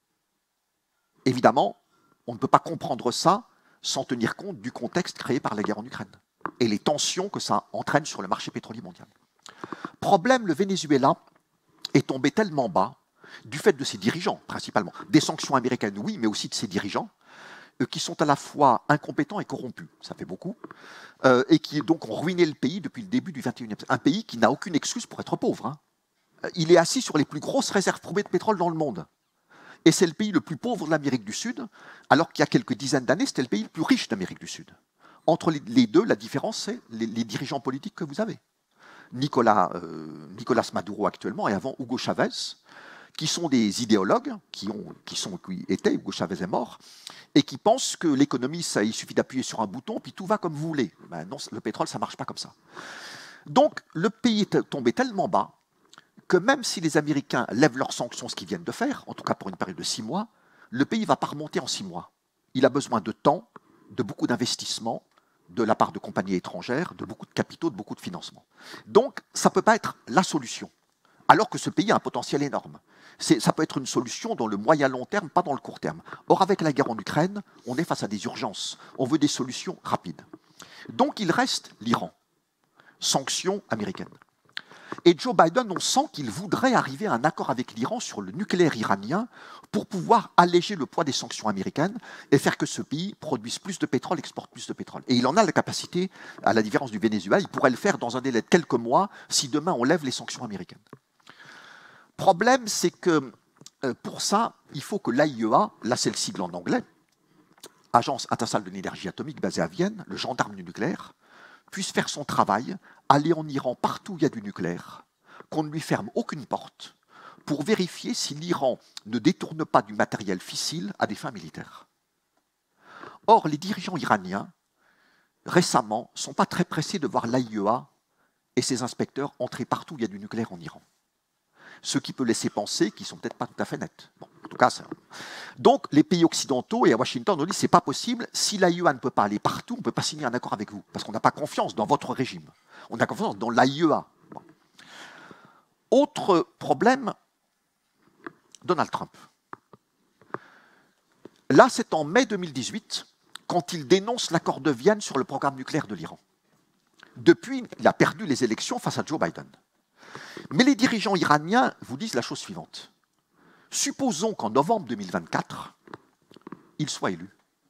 Évidemment, on ne peut pas comprendre ça sans tenir compte du contexte créé par la guerre en Ukraine et les tensions que ça entraîne sur le marché pétrolier mondial. Problème, le Venezuela est tombé tellement bas, du fait de ses dirigeants, principalement, des sanctions américaines, oui, mais aussi de ses dirigeants, euh, qui sont à la fois incompétents et corrompus, ça fait beaucoup, euh, et qui donc ont ruiné le pays depuis le début du vingt et unième siècle. Un pays qui n'a aucune excuse pour être pauvre. Hein. Il est assis sur les plus grosses réserves prouvées de pétrole dans le monde. Et c'est le pays le plus pauvre de l'Amérique du Sud, alors qu'il y a quelques dizaines d'années, c'était le pays le plus riche d'Amérique du Sud. Entre les deux, la différence, c'est les, les dirigeants politiques que vous avez. Nicolas, euh, Nicolas Maduro actuellement, et avant Hugo Chavez, qui sont des idéologues, qui, ont, qui, sont, qui étaient, Hugo Chavez est mort, et qui pensent que l'économie, ça, il suffit d'appuyer sur un bouton, puis tout va comme vous voulez. Ben non, le pétrole, ça ne marche pas comme ça. Donc, le pays est tombé tellement bas que même si les Américains lèvent leurs sanctions, ce qu'ils viennent de faire, en tout cas pour une période de six mois, le pays ne va pas remonter en six mois. Il a besoin de temps, de beaucoup d'investissements, de la part de compagnies étrangères, de beaucoup de capitaux, de beaucoup de financements. Donc, ça ne peut pas être la solution, alors que ce pays a un potentiel énorme. Ça peut être une solution dans le moyen long terme, pas dans le court terme. Or, avec la guerre en Ukraine, on est face à des urgences. On veut des solutions rapides. Donc, il reste l'Iran. Sanctions américaines. Et Joe Biden, on sent qu'il voudrait arriver à un accord avec l'Iran sur le nucléaire iranien pour pouvoir alléger le poids des sanctions américaines et faire que ce pays produise plus de pétrole, exporte plus de pétrole. Et il en a la capacité, à la différence du Venezuela, il pourrait le faire dans un délai de quelques mois si demain on lève les sanctions américaines. Problème, c'est que pour ça, il faut que l'A I E A, là c'est le sigle en anglais, Agence internationale de l'énergie atomique basée à Vienne, le gendarme du nucléaire, puisse faire son travail, aller en Iran partout où il y a du nucléaire, qu'on ne lui ferme aucune porte, pour vérifier si l'Iran ne détourne pas du matériel fissile à des fins militaires. Or, les dirigeants iraniens, récemment, ne sont pas très pressés de voir l'A I E A et ses inspecteurs entrer partout où il y a du nucléaire en Iran. Ce qui peut laisser penser qu'ils ne sont peut-être pas tout à fait nets. Bon, en tout cas, ça... Donc, les pays occidentaux et à Washington, on dit c'est pas possible. Si l'A I E A ne peut pas aller partout, on ne peut pas signer un accord avec vous, parce qu'on n'a pas confiance dans votre régime. On a confiance dans l'A I E A. Bon. Autre problème, Donald Trump. Là, c'est en mai deux mille dix-huit, quand il dénonce l'accord de Vienne sur le programme nucléaire de l'Iran. Depuis, il a perdu les élections face à Joe Biden. Mais les dirigeants iraniens vous disent la chose suivante. Supposons qu'en novembre deux mille vingt-quatre, il soit élu.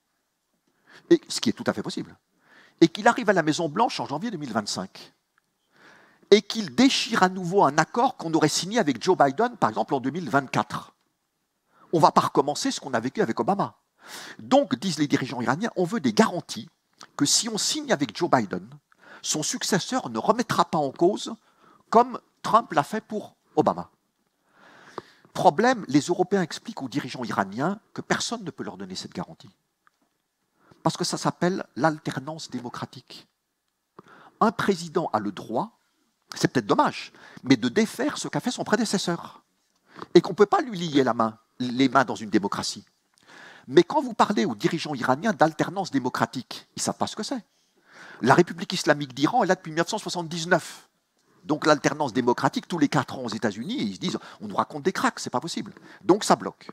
Et, ce qui est tout à fait possible. Et qu'il arrive à la Maison-Blanche en janvier deux mille vingt-cinq. Et qu'il déchire à nouveau un accord qu'on aurait signé avec Joe Biden, par exemple, en deux mille vingt-quatre. On ne va pas recommencer ce qu'on a vécu avec Obama. Donc, disent les dirigeants iraniens, on veut des garanties que si on signe avec Joe Biden, son successeur ne remettra pas en cause, comme Trump l'a fait pour Obama. Problème, les Européens expliquent aux dirigeants iraniens que personne ne peut leur donner cette garantie. Parce que ça s'appelle l'alternance démocratique. Un président a le droit, c'est peut-être dommage, mais de défaire ce qu'a fait son prédécesseur. Et qu'on ne peut pas lui lier la main, les mains dans une démocratie. Mais quand vous parlez aux dirigeants iraniens d'alternance démocratique, ils ne savent pas ce que c'est. La République islamique d'Iran est là depuis mille neuf cent soixante-dix-neuf. Donc l'alternance démocratique, tous les quatre ans aux États-Unis, ils se disent on nous raconte des cracks, c'est pas possible. Donc ça bloque.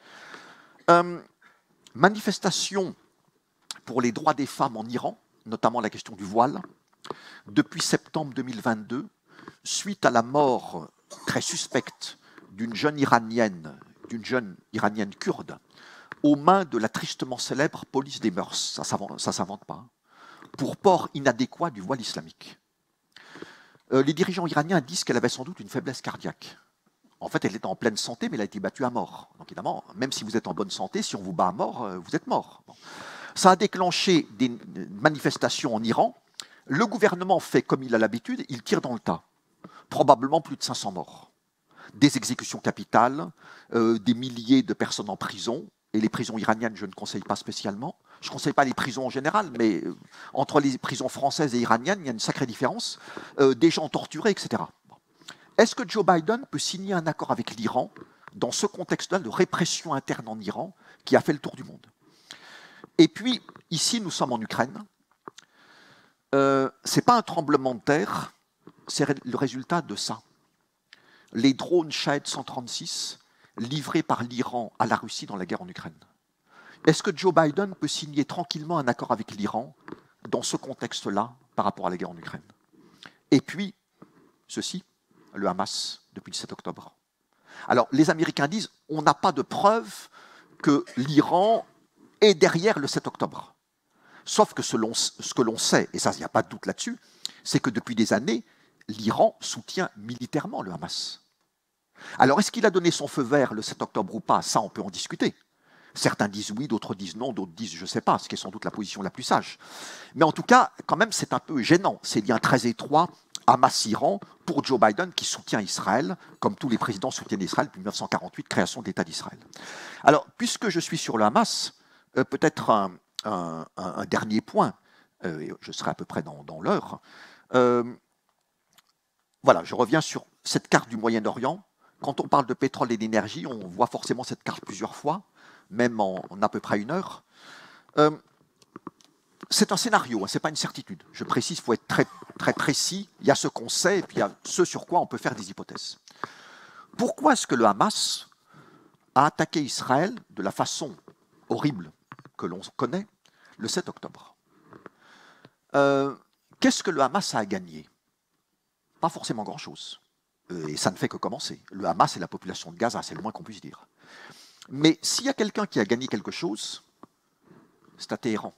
Euh, manifestation pour les droits des femmes en Iran, notamment la question du voile, depuis septembre deux mille vingt-deux, suite à la mort très suspecte d'une jeune iranienne, d'une jeune iranienne kurde, aux mains de la tristement célèbre police des mœurs, ça ne s'invente pas, hein, pour port inadéquat du voile islamique. Euh, les dirigeants iraniens disent qu'elle avait sans doute une faiblesse cardiaque. En fait, elle était en pleine santé, mais elle a été battue à mort. Donc évidemment, même si vous êtes en bonne santé, si on vous bat à mort, euh, vous êtes mort. Bon. Ça a déclenché des manifestations en Iran. Le gouvernement fait comme il a l'habitude, il tire dans le tas. Probablement plus de cinq cents morts. Des exécutions capitales, euh, des milliers de personnes en prison. Et les prisons iraniennes, je ne conseille pas spécialement. Je ne conseille pas les prisons en général, mais euh, entre les prisons françaises et iraniennes, il y a une sacrée différence. Euh, des gens torturés, et cetera. Bon. Est-ce que Joe Biden peut signer un accord avec l'Iran dans ce contexte-là de répression interne en Iran qui a fait le tour du monde? Et puis, ici, nous sommes en Ukraine. Euh, ce n'est pas un tremblement de terre, c'est le résultat de ça. Les drones Shahed cent trente-six livrés par l'Iran à la Russie dans la guerre en Ukraine. Est-ce que Joe Biden peut signer tranquillement un accord avec l'Iran dans ce contexte-là par rapport à la guerre en Ukraine? Et puis, ceci, le Hamas, depuis le sept octobre. Alors, les Américains disent, on n'a pas de preuve que l'Iran est derrière le sept octobre. Sauf que selon ce que l'on sait, et ça, il n'y a pas de doute là-dessus, c'est que depuis des années, l'Iran soutient militairement le Hamas. Alors, est-ce qu'il a donné son feu vert le sept octobre ou pas? Ça, on peut en discuter. Certains disent oui, d'autres disent non, d'autres disent je ne sais pas, ce qui est sans doute la position la plus sage. Mais en tout cas, quand même, c'est un peu gênant, ces liens très étroits Hamas-Iran pour Joe Biden qui soutient Israël, comme tous les présidents soutiennent Israël depuis mille neuf cent quarante-huit, création de l'État d'Israël. Alors, puisque je suis sur le Hamas, euh, peut-être un, un, un, un dernier point, euh, et je serai à peu près dans, dans l'heure. Euh, voilà, je reviens sur cette carte du Moyen-Orient. Quand on parle de pétrole et d'énergie, on voit forcément cette carte plusieurs fois, même en, en à peu près une heure. Euh, c'est un scénario, hein, ce n'est pas une certitude. Je précise, il faut être très, très précis. Il y a ce qu'on sait et puis il y a ce sur quoi on peut faire des hypothèses. Pourquoi est-ce que le Hamas a attaqué Israël de la façon horrible que l'on connaît le sept octobre? euh, Qu'est-ce que le Hamas a gagné? Pas forcément grand-chose. Et ça ne fait que commencer. Le Hamas et la population de Gaza, c'est le moins qu'on puisse dire. Mais s'il y a quelqu'un qui a gagné quelque chose, c'est à Téhéran.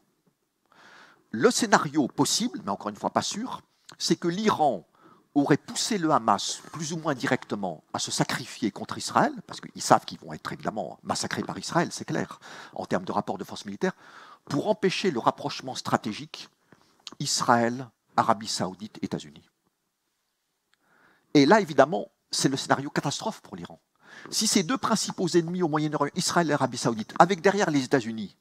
Le scénario possible, mais encore une fois pas sûr, c'est que l'Iran aurait poussé le Hamas plus ou moins directement à se sacrifier contre Israël, parce qu'ils savent qu'ils vont être évidemment massacrés par Israël, c'est clair, en termes de rapport de force militaire, pour empêcher le rapprochement stratégique Israël Arabie Saoudite, États-Unis. Et là, évidemment, c'est le scénario catastrophe pour l'Iran. Si ces deux principaux ennemis au Moyen-Orient, Israël et l'Arabie Saoudite, avec derrière les États-Unis,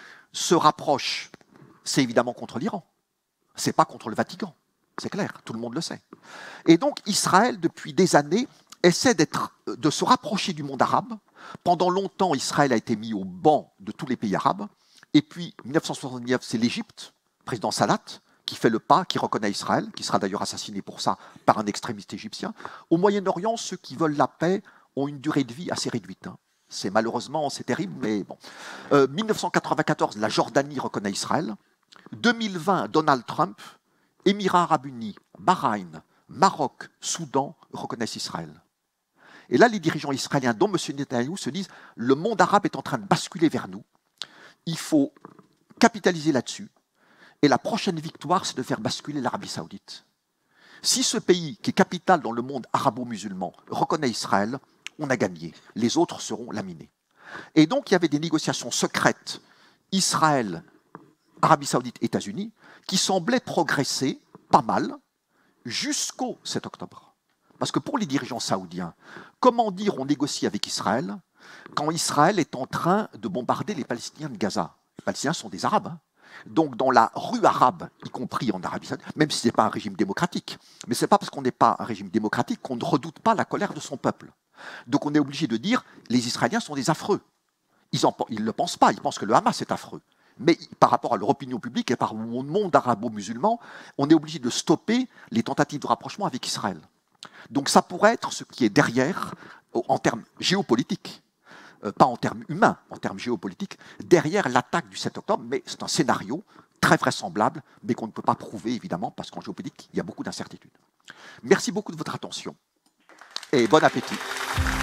se rapprochent, c'est évidemment contre l'Iran. C'est pas contre le Vatican. C'est clair, tout le monde le sait. Et donc, Israël, depuis des années, essaie d'être, de se rapprocher du monde arabe. Pendant longtemps, Israël a été mis au banc de tous les pays arabes. Et puis, mille neuf cent soixante-dix-neuf, c'est l'Égypte, président Sadat, qui fait le pas, qui reconnaît Israël, qui sera d'ailleurs assassiné pour ça par un extrémiste égyptien. Au Moyen-Orient, ceux qui veulent la paix ont une durée de vie assez réduite. Hein. C'est malheureusement, c'est terrible, mais bon. Euh, mille neuf cent quatre-vingt-quatorze, la Jordanie reconnaît Israël. deux mille vingt, Donald Trump, Émirats arabes unis, Bahreïn, Maroc, Soudan reconnaissent Israël. Et là, les dirigeants israéliens, dont M. Netanyahou, se disent « le monde arabe est en train de basculer vers nous. Il faut capitaliser là-dessus. Et la prochaine victoire, c'est de faire basculer l'Arabie Saoudite. Si ce pays, qui est capital dans le monde arabo-musulman, reconnaît Israël, on a gagné. Les autres seront laminés. » Et donc, il y avait des négociations secrètes, Israël, Arabie Saoudite, États-Unis, qui semblaient progresser pas mal jusqu'au sept octobre. Parce que pour les dirigeants saoudiens, comment dire on négocie avec Israël quand Israël est en train de bombarder les Palestiniens de Gaza? Les Palestiniens sont des Arabes. Hein. Donc dans la rue arabe, y compris en Arabie Saoudite, même si ce n'est pas un régime démocratique, mais ce n'est pas parce qu'on n'est pas un régime démocratique qu'on ne redoute pas la colère de son peuple. Donc on est obligé de dire les Israéliens sont des affreux. Ils ne le pensent pas, ils pensent que le Hamas est affreux. Mais par rapport à leur opinion publique et par rapport au monde arabo-musulman, on est obligé de stopper les tentatives de rapprochement avec Israël. Donc ça pourrait être ce qui est derrière, en termes géopolitiques, euh, pas en termes humains, en termes géopolitiques, derrière l'attaque du sept octobre, mais c'est un scénario très vraisemblable, mais qu'on ne peut pas prouver, évidemment, parce qu'en géopolitique, il y a beaucoup d'incertitudes. Merci beaucoup de votre attention, et bon appétit.